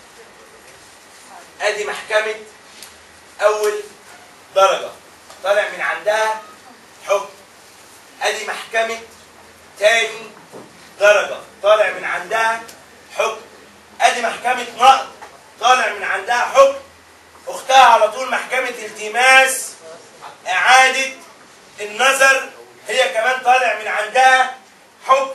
أدي محكمة أول درجة طالع من عندها حكم، أدي محكمة تاني درجة طالع من عندها حكم، أدي محكمة نقض طالع من عندها حكم، أختها على طول محكمة التماس إعادة النظر هي كمان طالع من عندها حكم.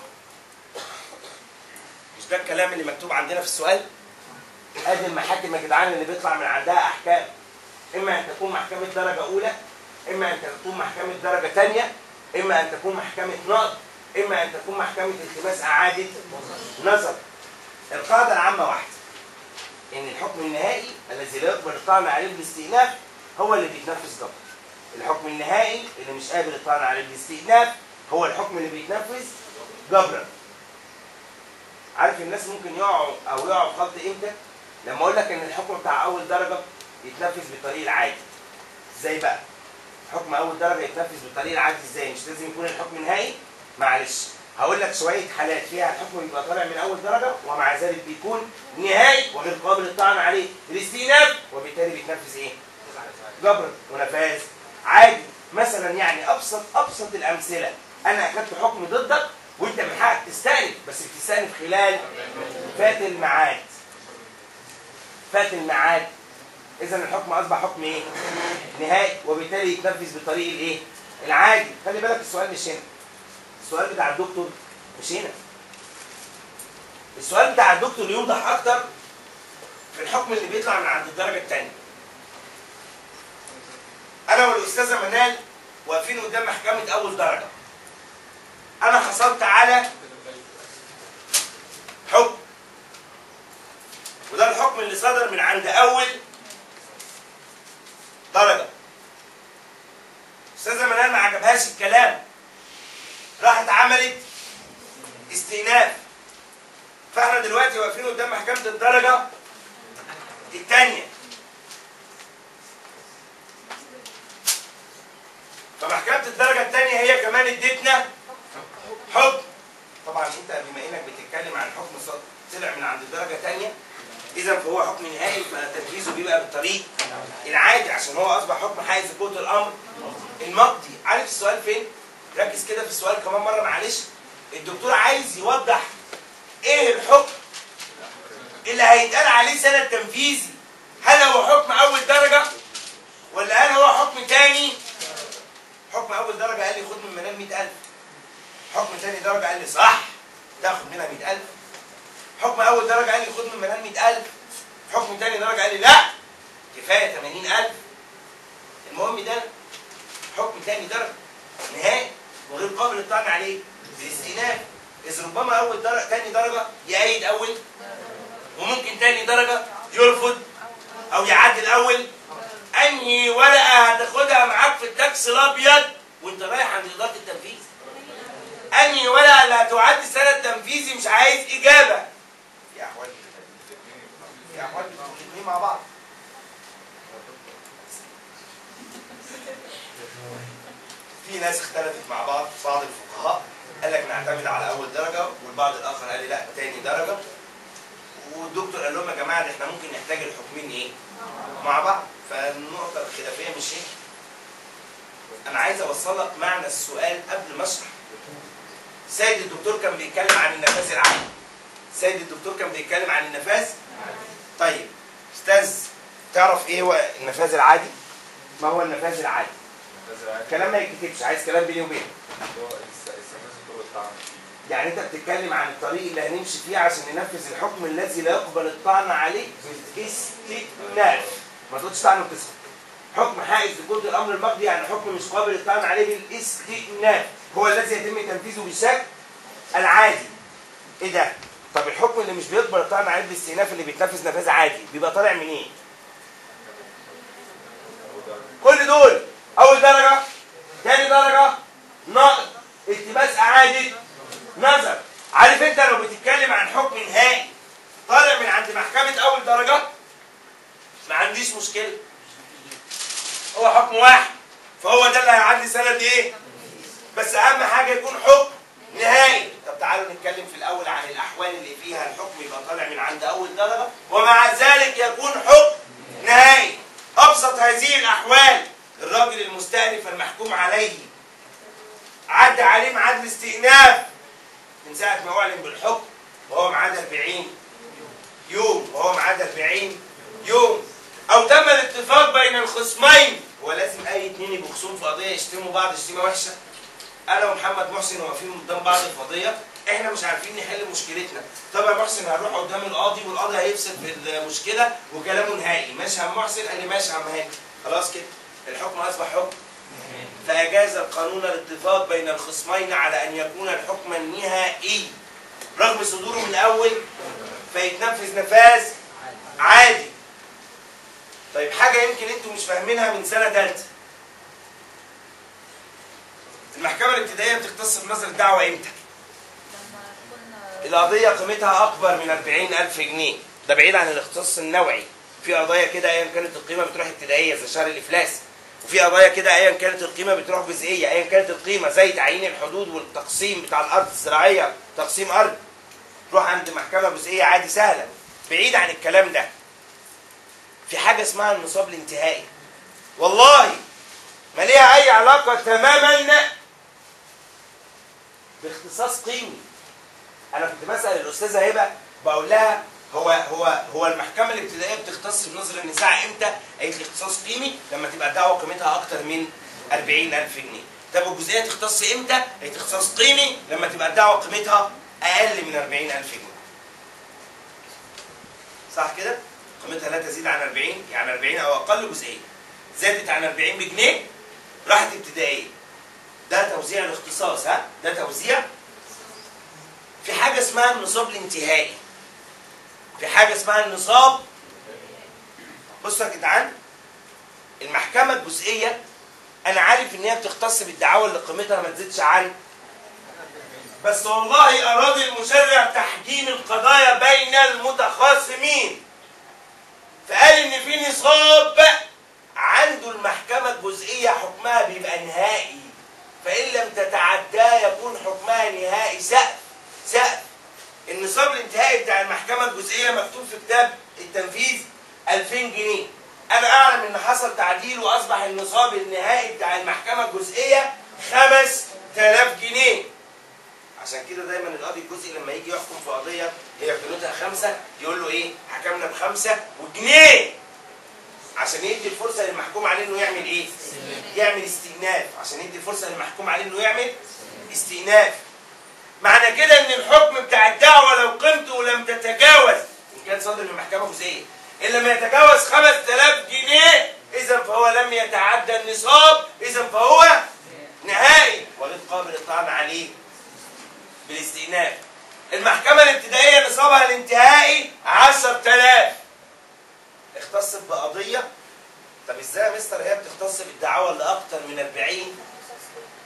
مش ده الكلام اللي مكتوب عندنا في السؤال؟ ادي المحاكم يا جدعان اللي بيطلع من عندها احكام، اما ان تكون محكمة درجة أولى، اما ان تكون محكمة درجة ثانية، اما ان تكون محكمة نقض، اما ان تكون محكمة التماس إعادة نظر. القاعدة العامة واحدة، ان الحكم النهائي الذي لا يقبل الطعن عليه بالاستئناف هو اللي بيتنفذ جبرا. الحكم النهائي اللي مش قابل الطعن عليه بالاستئناف هو الحكم اللي بيتنفذ جبرا. عارف الناس ممكن يقعوا في خط امتى؟ لما اقول لك ان الحكم بتاع اول درجه يتنفذ بالطريق العادي. ازاي بقى؟ حكم اول درجه يتنفذ بالطريق العادي ازاي؟ مش لازم يكون الحكم نهائي؟ معلش هقول لك شويه حالات فيها الحكم بيبقى طالع من اول درجه ومع ذلك بيكون نهائي وغير قابل للطعن عليه بالاستئناف، وبالتالي بيتنفذ ايه؟ جبرا ونفاذ عادي. مثلا يعني ابسط الامثله، انا اخدت حكم ضدك وانت من حقك تستأنف، بس بتستأنف خلال فات الميعاد. فات الميعاد، اذا الحكم اصبح حكم ايه؟ نهائي، وبالتالي يتنفذ بالطريق الايه؟ العادي. خلي بالك السؤال مش هنا، السؤال بتاع الدكتور مش هنا. السؤال بتاع الدكتور يوضح اكتر في الحكم اللي بيطلع من عند الدرجه الثانيه. انا والاستاذه منال واقفين قدام محكمه اول درجه، انا حصلت على حكم، وده الحكم اللي صدر من عند اول درجه. استاذه منال ما عجبهاش الكلام، راحت عملت استئناف. فاحنا دلوقتي واقفين قدام محكمه الدرجه الثانيه، فمحكمه الدرجه الثانيه هي كمان ادتنا حكم. طبعا انت بما انك بتتكلم عن حكم طلع من عند الدرجه الثانيه، اذا فهو حكم نهائي، فتنفيذه بيبقى بالطريق العادي عشان هو اصبح حكم حائز لقوه الامر المقضي. عارف السؤال فين؟ ركز كده في السؤال كمان مره معلش. الدكتور عايز يوضح ايه الحكم اللي هيتقال عليه سند تنفيذي. هل هو حكم اول درجه ولا هل هو حكم ثاني؟ حكم اول درجه قال لي خد من منال 100,000. حكم ثاني درجه قال لي صح تاخد منها 100,000. حكم اول درجه قال لي خد من منال 100,000. حكم ثاني درجه قال لي لا كفايه 80,000. المهم ده حكم ثاني درجه نهائي وغير قابل للطعن عليه بالاستئناف، اذ ربما اول درجه ثاني درجه يأيد اول، وممكن ثاني درجه يرفض او يعدل اول. انهي ورقه هتاخدها معاك في التاكس الابيض وانت رايح عند اداره التنفيذ. انهي ورقه اللي هتعد سند تنفيذي مش عايز اجابه. يا اخوان يا اخوان الاثنين مع بعض. في ناس اختلفت مع بعض، بعض الفقهاء قال لك نعتمد على اول درجه، والبعض الاخر قال لي لا تاني درجه. والدكتور قال لهم يا جماعه ده احنا ممكن نحتاج الحكمين ايه؟ مع بعض. فالنقطه الخلافيه مش ايه؟ انا عايز اوصل لك معنى السؤال قبل ما اشرح. سيد الدكتور كان بيتكلم عن النفاذ العادي. سيد الدكتور كان بيتكلم عن النفاذ. طيب استاذ تعرف ايه هو النفاذ العادي؟ ما هو النفاذ العادي؟ كلام ما يتكتبش، عايز كلام بيني وبينك. يعني انت بتتكلم عن الطريق اللي هنمشي فيه عشان ننفذ الحكم الذي لا يقبل الطعن عليه بالاستئناف. ما تقولش طعن وتسكت. حكم حائز لجهد الامر المقضي يعني حكم مش قابل للطعن عليه بالاستئناف، هو الذي يتم تنفيذه بالشكل العادي. ايه ده؟ طب الحكم اللي مش بيقبل الطعن عليه بالاستئناف اللي بيتنفذ نفاذ عادي بيبقى طالع منين؟ إيه؟ كل دول اول درجه، ثاني درجه، ناقض، التباس اعاده نظر. عارف انت لو بتتكلم عن حكم نهائي طالع من عند محكمه اول درجه ما عنديش مشكله، هو حكم واحد فهو ده اللي هيعدي سند ايه؟ بس اهم حاجه يكون حكم نهائي. طب تعالوا نتكلم في الاول عن الاحوال اللي فيها الحكم يبقى طالع من عند اول درجه ومع ذلك يكون حكم نهائي. ابسط هذه الاحوال الراجل المستأنف المحكوم عليه عدى عليه ميعاد الاستئناف من ساعه ما اعلن بالحكم وهو ميعاد 40 يوم وهو ميعاد 40 يوم، او تم الاتفاق بين الخصمين. هو لازم اي اتنين يبقوا خصوم في قضيه يشتموا بعض شتيمه وحشه؟ انا ومحمد محسن واقفين قدام بعض في قضيه احنا مش عارفين نحل مشكلتنا. طبعا محسن هنروح قدام القاضي والقاضي هيفصل في المشكله وكلامه نهائي. ماشي يا عم محسن؟ قال لي ماشي يا عم هاني. خلاص كده الحكم اصبح حكم. فاجاز القانون الاتفاق بين الخصمين على ان يكون الحكم النهائي رغم صدوره من الاول فيتنفذ نفاذ عادي. طيب حاجه يمكن انتم مش فاهمينها من سنه ثالثه. المحكمه الابتدائيه بتختص بنظر الدعوه امتى؟ القضيه قيمتها اكبر من 40,000 جنيه، ده بعيد عن الاختصاص النوعي. في قضايا كده ايا كانت القيمه بتروح ابتدائيه زي شهر الافلاس، وفي قضايا كده ايا كانت القيمه بتروح جزئيه ايا كانت القيمه زي تعيين الحدود والتقسيم بتاع الارض الزراعيه، تقسيم ارض تروح عند محكمه جزئيه عادي سهله. بعيد عن الكلام ده. في حاجه اسمها النصاب الانتهائي، والله ما ليها اي علاقه تماما باختصاص قيمي. انا كنت بسال الاستاذه هبه بقول لها هو المحكمه الابتدائيه بتختص بنظر النزاع امتى؟ قالت لي اختصاص قيمي لما تبقى الدعوه قيمتها اكتر من 40,000 جنيه. طب الجزئيه تختص امتى؟ قالت اختصاص قيمي لما تبقى الدعوه قيمتها اقل من 40,000 جنيه. صح كده؟ قيمتها لا تزيد عن 40 يعني 40 او اقل جزئيه. زادت عن 40 بجنيه راحت ابتدائيه. ده توزيع الاختصاص. ها؟ ده توزيع. في حاجه اسمها النصاب الانتهائي. في حاجه اسمها النصاب. بصوا يا جدعان، المحكمه الجزئيه انا عارف ان هي بتختص بالدعاوى اللي قيمتها ما تزيدش عن، بس والله اراد المشرع تحجيم القضايا بين المتخاصمين فقال ان في نصاب عنده المحكمه الجزئيه حكمها بيبقى نهائي، فان لم تتعداه يكون حكمها نهائي. سقف النصاب الانتهائي بتاع المحكمه الجزئيه مكتوب في كتاب التنفيذ 2000 جنيه. انا اعلم ان حصل تعديل واصبح النصاب النهائي بتاع المحكمه الجزئيه 5000 جنيه. عشان كده دايما القاضي الجزئي لما يجي يحكم في قضيه هي قيمتها 5 يقول له ايه؟ حكمنا ب5 وجنيه، عشان يدي الفرصه للمحكوم عليه انه يعمل ايه؟ يعمل استئناف، عشان يدي الفرصه للمحكوم عليه انه يعمل استئناف. معنى كده ان الحكم بتاع الدعوه لو قيمته لم تتجاوز، ان كان صادر من محكمه جزئيه، ان لم يتجاوز 5000 جنيه اذا فهو لم يتعدى النصاب، اذا فهو نهائي وغير قابل للطعن عليه بالاستئناف. المحكمه الابتدائيه نصابها الانتهائي 10,000. اختصت بقضيه. طب ازاي يا مستر هي بتختص بالدعاوى اللي اكتر من 40؟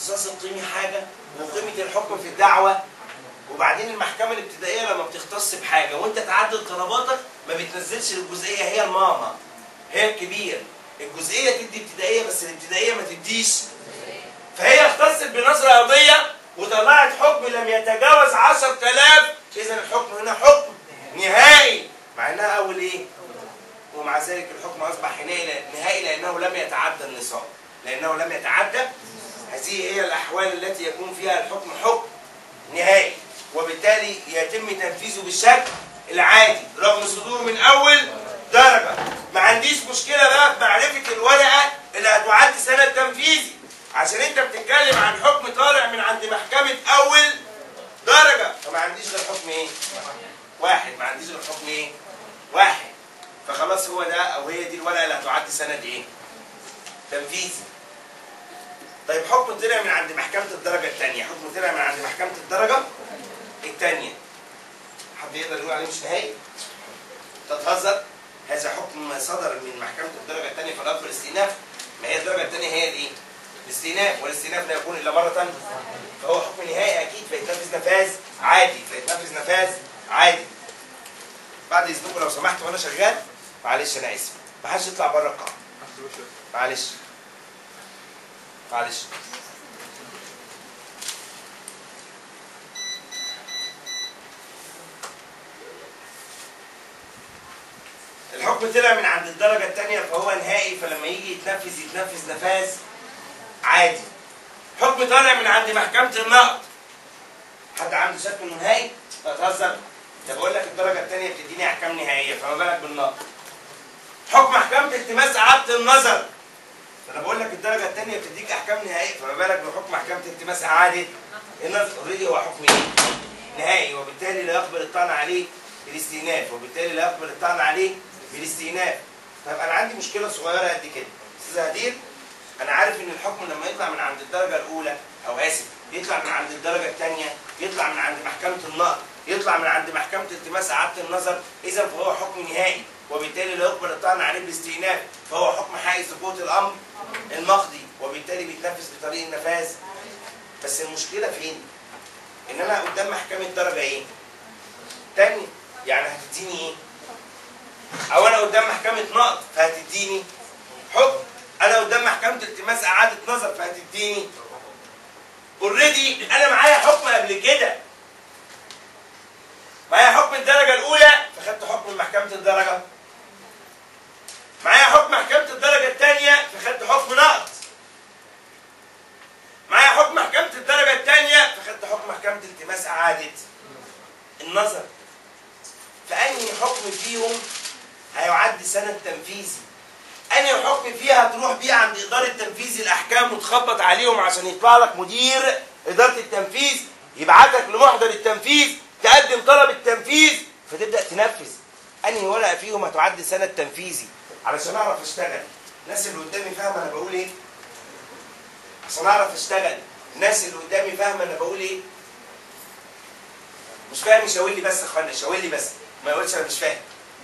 الاختصاص القيمي حاجه وقيمه الحكم في الدعوه، وبعدين المحكمه الابتدائيه لما بتختص بحاجه وانت تعدل طلباتك ما بتنزلش الجزئيه هي الماما، هي الكبير. الجزئيه تدي ابتدائيه بس الابتدائيه ما تديش. فهي اختصت بنظره ارضيه وطلعت حكم لم يتجاوز 10,000، اذا الحكم هنا حكم نهائي مع انها اول ايه؟ ومع ذلك الحكم اصبح نهائي لانه لم يتعدى النصاب، لانه لم يتعدى. هذه هي الاحوال التي يكون فيها الحكم حكم نهائي، وبالتالي يتم تنفيذه بالشكل العادي رغم صدوره من اول درجه. ما عنديش مشكله بقى في معرفه الورقه اللي هتعد سند تنفيذي، عشان انت بتتكلم عن حكم طالع من عند محكمه اول درجه، فما عنديش غير حكم ايه؟ واحد. ما عنديش غير حكم ايه؟ واحد. فخلاص هو ده او هي دي الورقه اللي هتعد سند ايه؟ تنفيذي. طيب حكم طلع من عند محكمه الدرجه الثانيه، حكم طلع من عند محكمه الدرجه الثانيه، حد يقدر يقول عليه مش نهائي؟ تتهزر؟ هذا حكم صدر من محكمه الدرجه الثانيه فلا يقبل استئناف. ما هي الدرجه الثانيه هي الايه؟ الاستئناف، والاستئناف لا يكون الا مره، فهو حكم نهائي اكيد، فيتنفذ نفاذ عادي، فيتنفذ نفاذ عادي. بعد اذنكم لو سمحت وانا شغال، معلش انا اسف، ما حدش يطلع بره القاعه. معلش معلش. الحكم طلع من عند الدرجه الثانيه فهو نهائي، فلما يجي يتنفذ نفاذ عادي. حكم طالع من عند محكمه النقض، حد عنده شك انه نهائي؟ بتهزر؟ ده بقول لك الدرجه الثانيه بتديني احكام نهائيه، فما بالك بالنقض. حكم محكمه التماس اعاده النظر، انا بقول لك الدرجه الثانيه بتديك احكام نهائيه، فما بالك بحكم محكمه التماس اعاده النظر. اوريدي هو حكم ايه؟ نهائي، وبالتالي لا يقبل الطعن عليه بالاستئناف، وبالتالي لا يقبل الطعن عليه بالاستئناف. طيب انا عندي مشكله صغيره قد كده، استاذ هدير، انا عارف ان الحكم لما يطلع من عند الدرجه الاولى او اسف يطلع من عند الدرجه الثانيه، يطلع من عند محكمه النقض، يطلع من عند محكمه التماس اعاده النظر، اذا فهو حكم نهائي وبالتالي لا يقبل الطعن عليه بالاستئناف، فهو حكم حائز سقوط الامر المقضي وبالتالي بيتنفذ بطريق النفاذ. بس المشكله فين؟ ان انا قدام محكمه درجه ايه؟ تانية، يعني هتديني ايه؟ او انا قدام محكمه نقض فهتديني حكم، انا قدام محكمه التماس اعاده نظر فهتديني اوريدي انا معايا حكم قبل كده، معايا حكم الدرجه الاولى فخدت حكم من محكمه الدرجه، معايا حكم محكمه الدرجه الثانيه فخدت حكم نقض، معايا حكم محكمه الدرجه الثانيه فخدت حكم محكمه التماس اعاده النظر. فانهي حكم فيهم هيعد سند تنفيذي؟ انهي حكم فيها هتروح بيه عند اداره تنفيذ الاحكام وتخبط عليهم عشان يطلع لك مدير اداره التنفيذ يبعتك لمحضر التنفيذ تقدم طلب التنفيذ فتبدا تنفذ؟ انهي ورقه فيهم هتعد سند تنفيذي علشان اعرف اشتغل؟ الناس اللي قدامي فاهمه انا بقول ايه؟ عشان اعرف اشتغل الناس اللي قدامي فاهمه انا بقول ايه؟ مش فاهم يشاور لي بس يا اخوانا، يشاور لي بس، ما يقولش انا مش فاهم.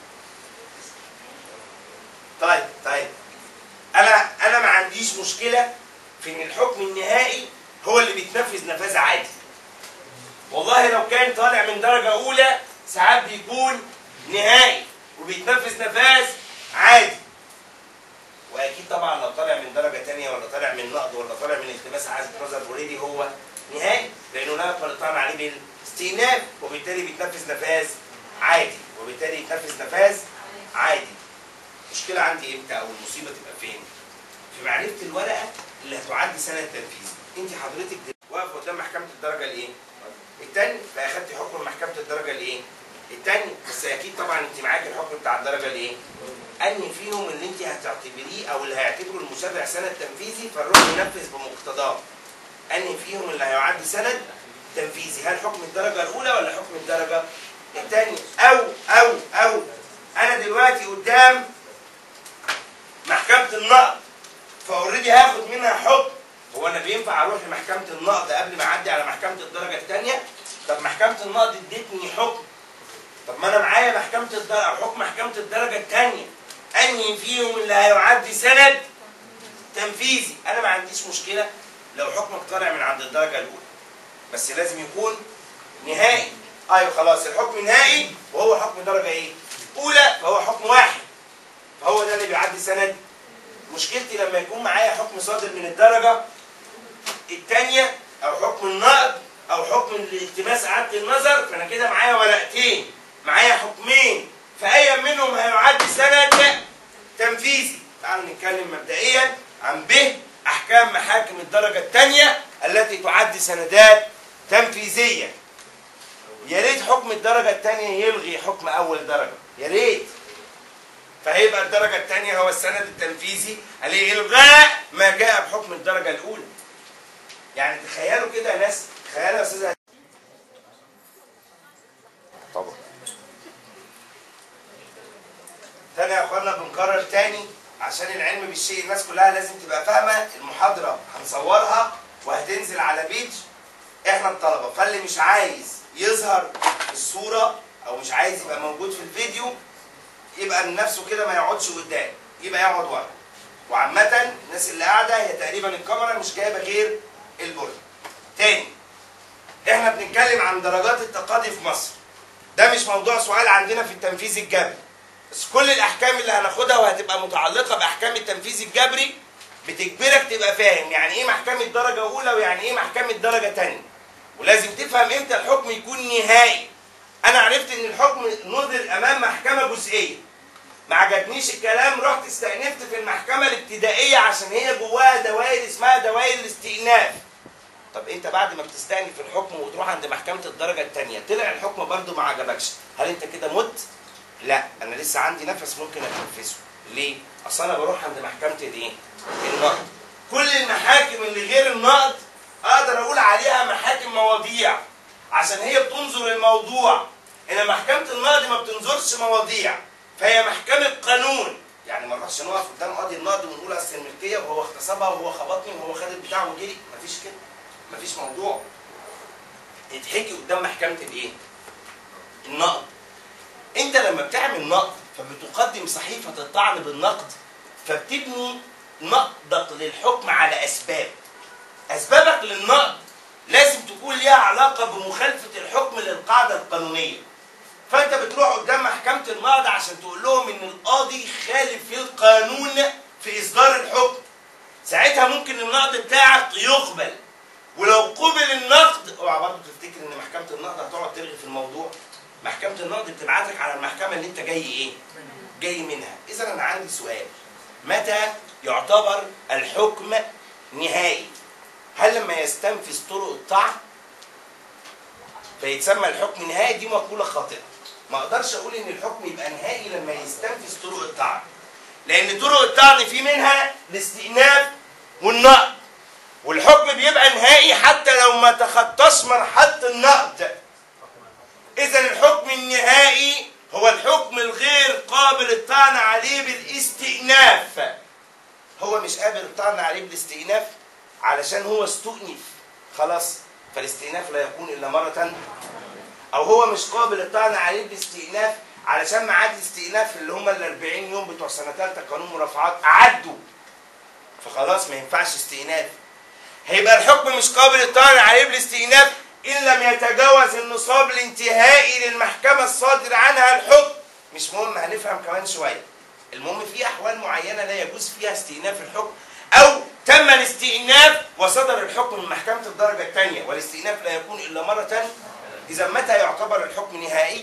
طيب انا ما عنديش مشكله في ان الحكم النهائي هو اللي بيتنفذ نفاذ عادي. والله لو كان طالع من درجه اولى ساعات بيكون نهائي وبيتنفذ نفاذ عادي، واكيد طبعا لو طالع من درجه ثانيه ولا طالع من نقض ولا طالع من التماس اعاده نظر اوريدي هو نهائي، لانه لا يقبل الطعن عليه بالاستئناف وبالتالي بيتنفذ نفاذ عادي، وبالتالي يتنفذ نفاذ عادي. المشكله عندي امتى او المصيبه تبقى فين؟ في معرفه الورقه اللي هتعد سند تنفيذ. انت حضرتك واقفه قدام محكمه الدرجه الايه؟ الثانيه، فاخدتي حكم محكمه الدرجه الايه؟ الثانيه، بس اكيد طبعا انت معاكي الحكم بتاع الدرجه الايه؟ انهي فيهم اللي انت هتعتبريه او اللي هيعتبره المشرع سند تنفيذي فالروح ينفذ بمقتضاه؟ انهي فيهم اللي هيعد سند تنفيذي؟ هل حكم الدرجه الاولى ولا حكم الدرجه الثانيه؟ او انا دلوقتي قدام محكمه النقض فاوريدي هاخد منها حكم. هو انا بينفع اروح لمحكمه النقض قبل ما اعدي على محكمه الدرجه الثانيه؟ طب محكمه النقض ادتني حكم، طب ما انا معايا محكمه الدرجه او حكم محكمه الدرجه الثانيه، انهي فيهم اللي هيعد سند تنفيذي؟ انا ما عنديش مشكله لو حكمك طالع من عند الدرجه الاولى، بس لازم يكون نهائي. ايوه خلاص الحكم نهائي وهو حكم درجه ايه؟ اولى، فهو حكم واحد، فهو ده اللي بيعدي سند. مشكلتي لما يكون معايا حكم صادر من الدرجه الثانيه او حكم النقض او حكم الالتماس اعاده النظر، فانا كده معايا ورقتين، معايا حكمين، فاي منهم هيعد سند تنفيذي. تعالوا نتكلم مبدئيا عن احكام محاكم الدرجه الثانيه التي تعد سندات تنفيذيه. يا ريت حكم الدرجه الثانيه يلغي حكم اول درجه، يا ريت. فهيبقى الدرجه الثانيه هو السند التنفيذي عليه الغاء ما جاء بحكم الدرجه الاولى. يعني تخيلوا كده يا ناس، تخيلوا يا استاذ. طبعا تاني يا اخوانا بنكرر تاني عشان العلم بالشيء الناس كلها لازم تبقى فاهمه. المحاضره هنصورها وهتنزل على بيج احنا الطلبه، فاللي مش عايز يظهر في الصوره او مش عايز يبقى موجود في الفيديو يبقى من نفسه كده ما يقعدش قدام، يبقى يقعد ورا. وعامه الناس اللي قاعده هي تقريبا الكاميرا مش جايبه غير البورد. تاني احنا بنتكلم عن درجات التقاضي في مصر. ده مش موضوع سؤال عندنا في التنفيذ الجبري، بس كل الاحكام اللي هناخدها وهتبقى متعلقه باحكام التنفيذ الجبري بتجبرك تبقى فاهم يعني ايه محكمه درجه اولى ويعني ايه محكمه درجه ثانيه. ولازم تفهم امتى الحكم يكون نهائي. انا عرفت ان الحكم نظر امام محكمه جزئيه، ما عجبنيش الكلام، رحت استأنفت في المحكمه الابتدائيه عشان هي جواها دوائر اسمها دوائر الاستئناف. طب انت بعد ما بتستأنف الحكم وتروح عند محكمه الدرجه الثانيه طلع الحكم برضه ما عجبكش، هل انت كده مت؟ لا، انا لسه عندي نفس ممكن اتنفسه. ليه؟ اصل انا بروح عند محكمه الايه؟ النقض. كل المحاكم اللي غير النقض اقدر اقول عليها محاكم مواضيع عشان هي بتنظر الموضوع، ان محكمه النقض ما بتنظرش مواضيع، فهي محكمه قانون. يعني ما نروحش نقف قدام قاضي النقض ونقول اصل الملكيه وهو اغتصبها وهو خبطني وهو خد البتاع وجري، مفيش كده، مفيش موضوع. يتحكي قدام محكمه الايه؟ النقض. انت لما بتعمل نقد فبتقدم صحيفه الطعن بالنقد، فبتبني نقدك للحكم على اسباب. اسبابك للنقد لازم تكون ليها علاقه بمخالفه الحكم للقاعده القانونيه. فانت بتروح قدام محكمه النقض عشان تقول لهم ان القاضي خالف في القانون في اصدار الحكم. ساعتها ممكن النقد بتاعك يقبل، ولو قبل النقد اوعى برضه تفتكر ان محكمه النقض هتقعد ترغي في الموضوع. محكمة النقض بتبعتك على المحكمة اللي انت جاي ايه؟ جاي منها. اذا انا عندي سؤال، متى يعتبر الحكم نهائي؟ هل لما يستنفذ طرق الطعن فيتسمى الحكم نهائي؟ دي مقولة خاطئة. ما اقدرش اقول ان الحكم يبقى نهائي لما يستنفذ طرق الطعن، لان طرق الطعن في منها الاستئناف والنقض، والحكم بيبقى نهائي حتى لو ما تخطاش مرحلة النقض. إذا الحكم النهائي هو الحكم الغير قابل الطعن عليه بالاستئناف. هو مش قابل الطعن عليه بالاستئناف علشان هو استؤنف خلاص، فالاستئناف لا يكون إلا مرة. أو هو مش قابل الطعن عليه بالاستئناف علشان معاد الاستئناف اللي هم ال 40 يوم بتوع سنة ثالثة قانون مرافعات عدوا، فخلاص ما ينفعش استئناف. هيبقى الحكم مش قابل الطعن عليه بالاستئناف إن لم يتجاوز النصاب الانتهائي للمحكمة الصادر عنها الحكم. مش مهم، هنفهم كمان شوية. المهم في أحوال معينة لا يجوز فيها استئناف الحكم، أو تم الاستئناف وصدر الحكم من محكمة الدرجة الثانية والاستئناف لا يكون إلا مرة. إذا متى يعتبر الحكم نهائي؟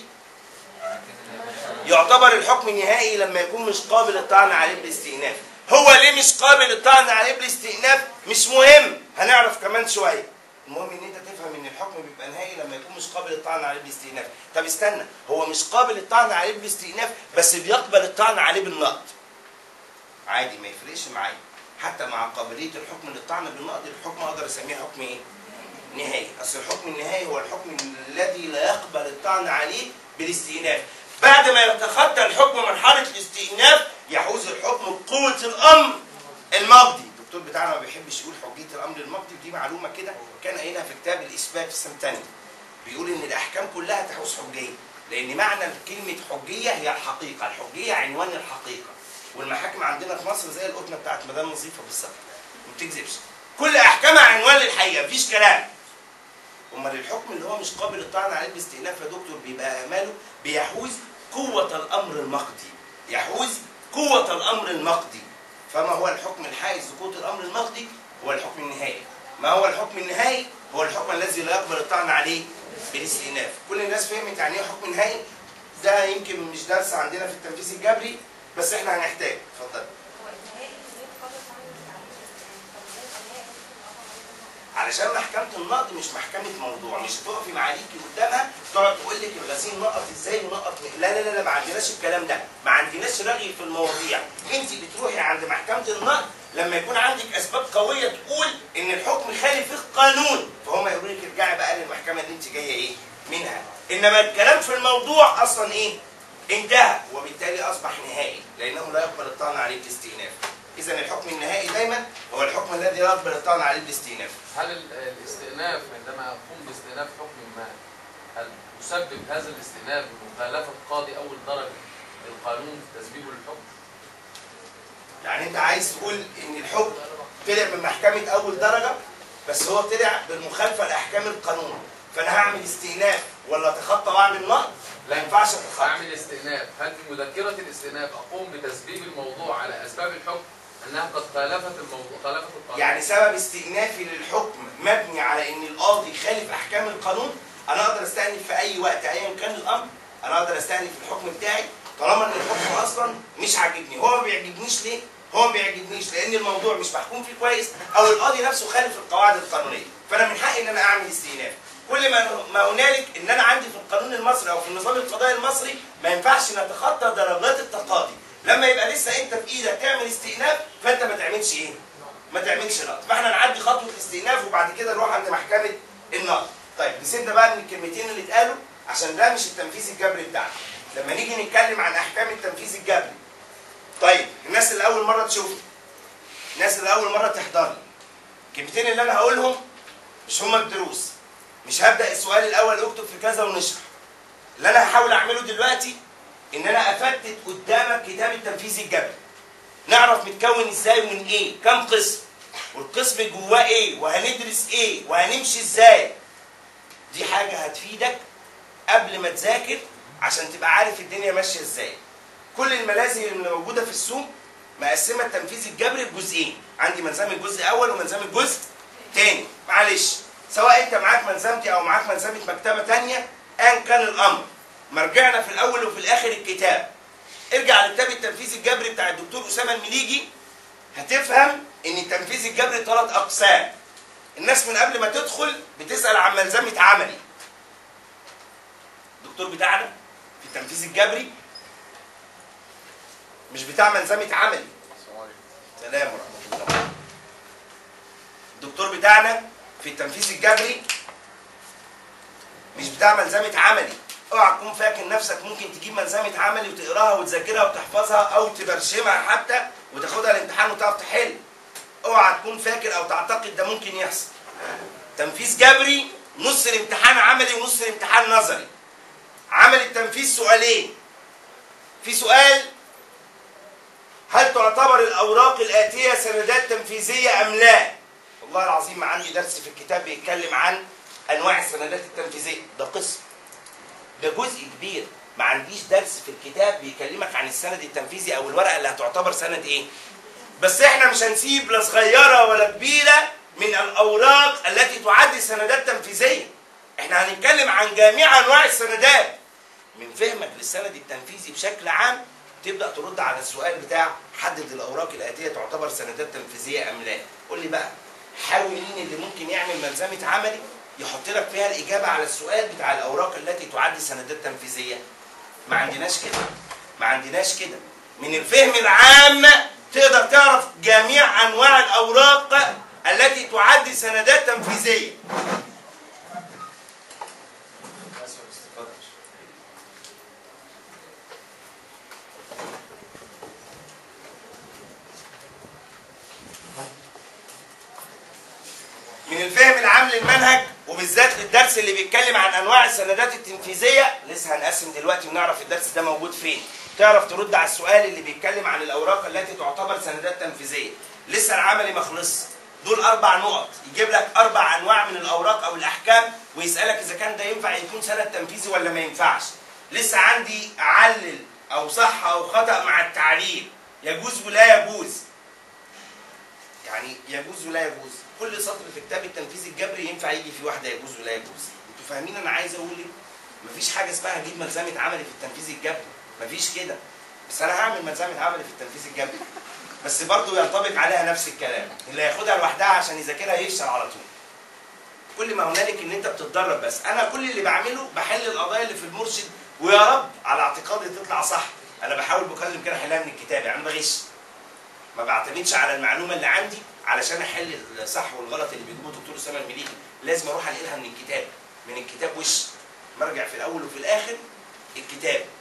يعتبر الحكم نهائي لما يكون مش قابل الطعن عليه بالاستئناف. هو ليه مش قابل الطعن عليه بالاستئناف؟ مش مهم، هنعرف كمان شوية. المهم ان انت تفهم ان الحكم بيبقى نهائي لما يكون مش قابل الطعن عليه بالاستئناف. طب استنى، هو مش قابل الطعن عليه بالاستئناف بس بيقبل الطعن عليه بالنقض. عادي ما يفرقش معايا، حتى مع قابليه الحكم للطعن بالنقض الحكم اقدر اسميه حكم ايه؟ نهائي. اصل الحكم النهائي هو الحكم الذي لا يقبل الطعن عليه بالاستئناف. بعد ما يتخطى الحكم مرحله الاستئناف يحوز الحكم بقوه الامر المقضي. الدكتور بتاعنا ما بيحبش يقول حجيه الامر المقضي، ودي معلومه كده كان قايلها في كتاب الاثبات في السنه الثانيه. بيقول ان الاحكام كلها تحوز حجيه، لان معنى كلمه حجيه هي الحقيقه، الحجيه عنوان الحقيقه. والمحاكم عندنا في مصر زي القطنه بتاعت مدام نظيفه بالظبط، ما بتكذبش. كل احكامها عنوان للحقيقه، مفيش كلام. امال الحكم اللي هو مش قابل للطعن عليه باستئناف يا دكتور بيبقى ماله؟ بيحوز قوه الامر المقضي، يحوز قوه الامر المقضي. فما هو الحكم الحائز لقوه الامر المقضي؟ هو الحكم النهائي. ما هو الحكم النهائي؟ هو الحكم الذي لا يقبل الطعن عليه بالاستئناف. كل الناس فهمت يعني ايه حكم نهائي؟ ده يمكن مش درس عندنا في التنفيذ الجبري، بس احنا هنحتاج. اتفضل. علشان محكمة النقد مش محكمة موضوع، مش هتقفي معاليكي قدامها تقعد تقول لك الغسيل نقط ازاي ونقط لا لا لا، ما عندناش الكلام ده، ما عندناش رغي في المواضيع. انت بتروحي عند محكمة النقد لما يكون عندك اسباب قوية تقول ان الحكم خالف القانون، فهم يقولوا لك ارجعي بقى للمحكمة اللي انت جاية ايه؟ منها. انما الكلام في الموضوع اصلا ايه؟ انتهى، وبالتالي اصبح نهائي لانه لا يقبل الطعن عليه بالاستئناف. إذا الحكم النهائي دايما هو الحكم الذي لا يقبل الطعن عليه بالاستئناف. هل الاستئناف عندما يقوم باستئناف حكم ما، هل يسبب هذا الاستئناف بمخالفة قاضي أول درجة للقانون تسبيبه للحكم؟ يعني أنت عايز تقول إن الحكم طلع من محكمة أول درجة بس هو طلع بالمخالفة لأحكام القانون، فأنا هعمل استئناف ولا أتخطى وأعمل نقض؟ لا ينفعش أتخطى. أعمل استئناف، هل في مذكرة الاستئناف أقوم بتسبيب الموضوع على أسباب الحكم أنها قد خالفت الموضوع، خالفت القانون؟ يعني سبب استئنافي للحكم مبني على إن القاضي خالف أحكام القانون، أنا أقدر أستأنف في أي وقت أيا كان الأمر، أنا أقدر أستأنف في الحكم بتاعي طالما إن الحكم أصلا مش عاجبني. هو ما بيعجبنيش ليه؟ هو ما بيعجبنيش لأن الموضوع مش محكوم فيه كويس أو القاضي نفسه خالف القواعد القانونية، فأنا من حقي إن أنا أعمل استئناف. كل ما هنالك ان انا عندي في القانون المصري او في النظام القضائي المصري ما ينفعش نتخطى درجات التقاضي. لما يبقى لسه انت في ايدك تعمل استئناف فانت ما تعملش ايه؟ ما تعملش نقض. فاحنا نعدي خطوه الاستئناف وبعد كده نروح عند محكمه النقض. طيب نسيبنا بقى من الكلمتين اللي اتقالوا عشان ده مش التنفيذ الجبري بتاعنا. لما نيجي نتكلم عن احكام التنفيذ الجبري. طيب الناس اللي اول مره تشوفني، الناس اللي اول مره تحضر لي، الكلمتين اللي انا هقولهم مش هم الدروس. مش هبدأ السؤال الأول اكتب في كذا ونشرح. اللي أنا هحاول أعمله دلوقتي إن أنا أفتت قدامك كتاب التنفيذ الجبري. نعرف متكون إزاي ومن إيه، كم قسم، والقسم جواه إيه، وهندرس إيه، وهنمشي إزاي. دي حاجة هتفيدك قبل ما تذاكر عشان تبقى عارف الدنيا ماشية إزاي. كل الملازم اللي موجودة في السوق مقسمة التنفيذ الجبري بجزئين، عندي ملزمة الجزء أول وملزمة الجزء تاني. معلش سواء انت معاك ملزمتي او معاك ملزمه مكتبه ثانيه ان كان الامر، مرجعنا في الاول وفي الاخر الكتاب. ارجع لكتاب التنفيذ الجبري بتاع الدكتور اسامه المليجي هتفهم ان التنفيذ الجبري 3 اقسام. الناس من قبل ما تدخل بتسال عن ملزمه عملي. الدكتور بتاعنا في التنفيذ الجبري مش بتاع ملزمه عملي. سلام ورحمه الله. الدكتور بتاعنا في التنفيذ الجبري مش بتاع ملزمة عملي. اوعى تكون فاكر نفسك ممكن تجيب ملزمة عملي وتقراها وتذاكرها وتحفظها او تبرشمها حتى وتاخدها الامتحان وتعرف تحل. اوعى تكون فاكر او تعتقد ده ممكن يحصل. تنفيذ جبري نص الامتحان عملي ونص الامتحان نظري. عمل التنفيذ سؤالين. في سؤال هل تعتبر الاوراق الاتية سندات تنفيذية ام لا؟ والله العظيم ما عندي درس في الكتاب بيتكلم عن انواع السندات التنفيذيه، ده قسم، ده جزء كبير. ما عنديش درس في الكتاب بيكلمك عن السند التنفيذي او الورقه اللي هتعتبر سند ايه. بس احنا مش هنسيب لا صغيره ولا كبيره من الاوراق التي تعد سندات تنفيذيه. احنا هنتكلم عن جميع انواع السندات. من فهمك للسند التنفيذي بشكل عام تبدا ترد على السؤال بتاع حدد الاوراق الاتيه تعتبر سندات تنفيذيه ام لا. قول لي بقى حاول مين اللي ممكن يعمل ملزمة عملي يحط لك فيها الإجابة على السؤال بتاع الأوراق التي تعد سندات تنفيذية. ما عندناش كده. ما عندناش كده. من الفهم العام تقدر تعرف جميع أنواع الأوراق التي تعد سندات تنفيذية. من الفهم العام للمنهج وبالذات للدرس اللي بيتكلم عن انواع السندات التنفيذيه، لسه هنقسم دلوقتي ونعرف الدرس ده موجود فين. تعرف ترد على السؤال اللي بيتكلم عن الاوراق التي تعتبر سندات تنفيذيه. لسه العملي ما خلصش. دول 4 نقط، يجيب لك 4 انواع من الاوراق او الاحكام ويسالك اذا كان ده ينفع يكون سند تنفيذي ولا ما ينفعش. لسه عندي اعلل او صح او خطا مع التعليل، يجوز ولا يجوز. يعني يجوز ولا يجوز، كل سطر في كتاب التنفيذ الجبري ينفع يجي فيه واحده يجوز ولا يجوز. انتوا فاهمين انا عايز اقول ايه؟ مفيش حاجه اسمها هجيب ملزمه عملي في التنفيذ الجبري، مفيش كده. بس انا هعمل ملزمه عملي في التنفيذ الجبري، بس برضه ينطبق عليها نفس الكلام، اللي هياخدها لوحدها عشان يذاكرها يفشل على طول. كل ما هنالك ان انت بتتدرب بس. انا كل اللي بعمله بحل القضايا اللي في المرشد، ويا رب على اعتقادي تطلع صح. انا بحاول بكلم كده احلها من الكتاب، يعني ما بغش، ما بعتمدش على المعلومه اللي عندي علشان احل الصح والغلط اللي بيجيبه الدكتور اسامه المليكي. لازم اروح انقلها من الكتاب، من الكتاب وش مرجع في الاول وفي الاخر الكتاب.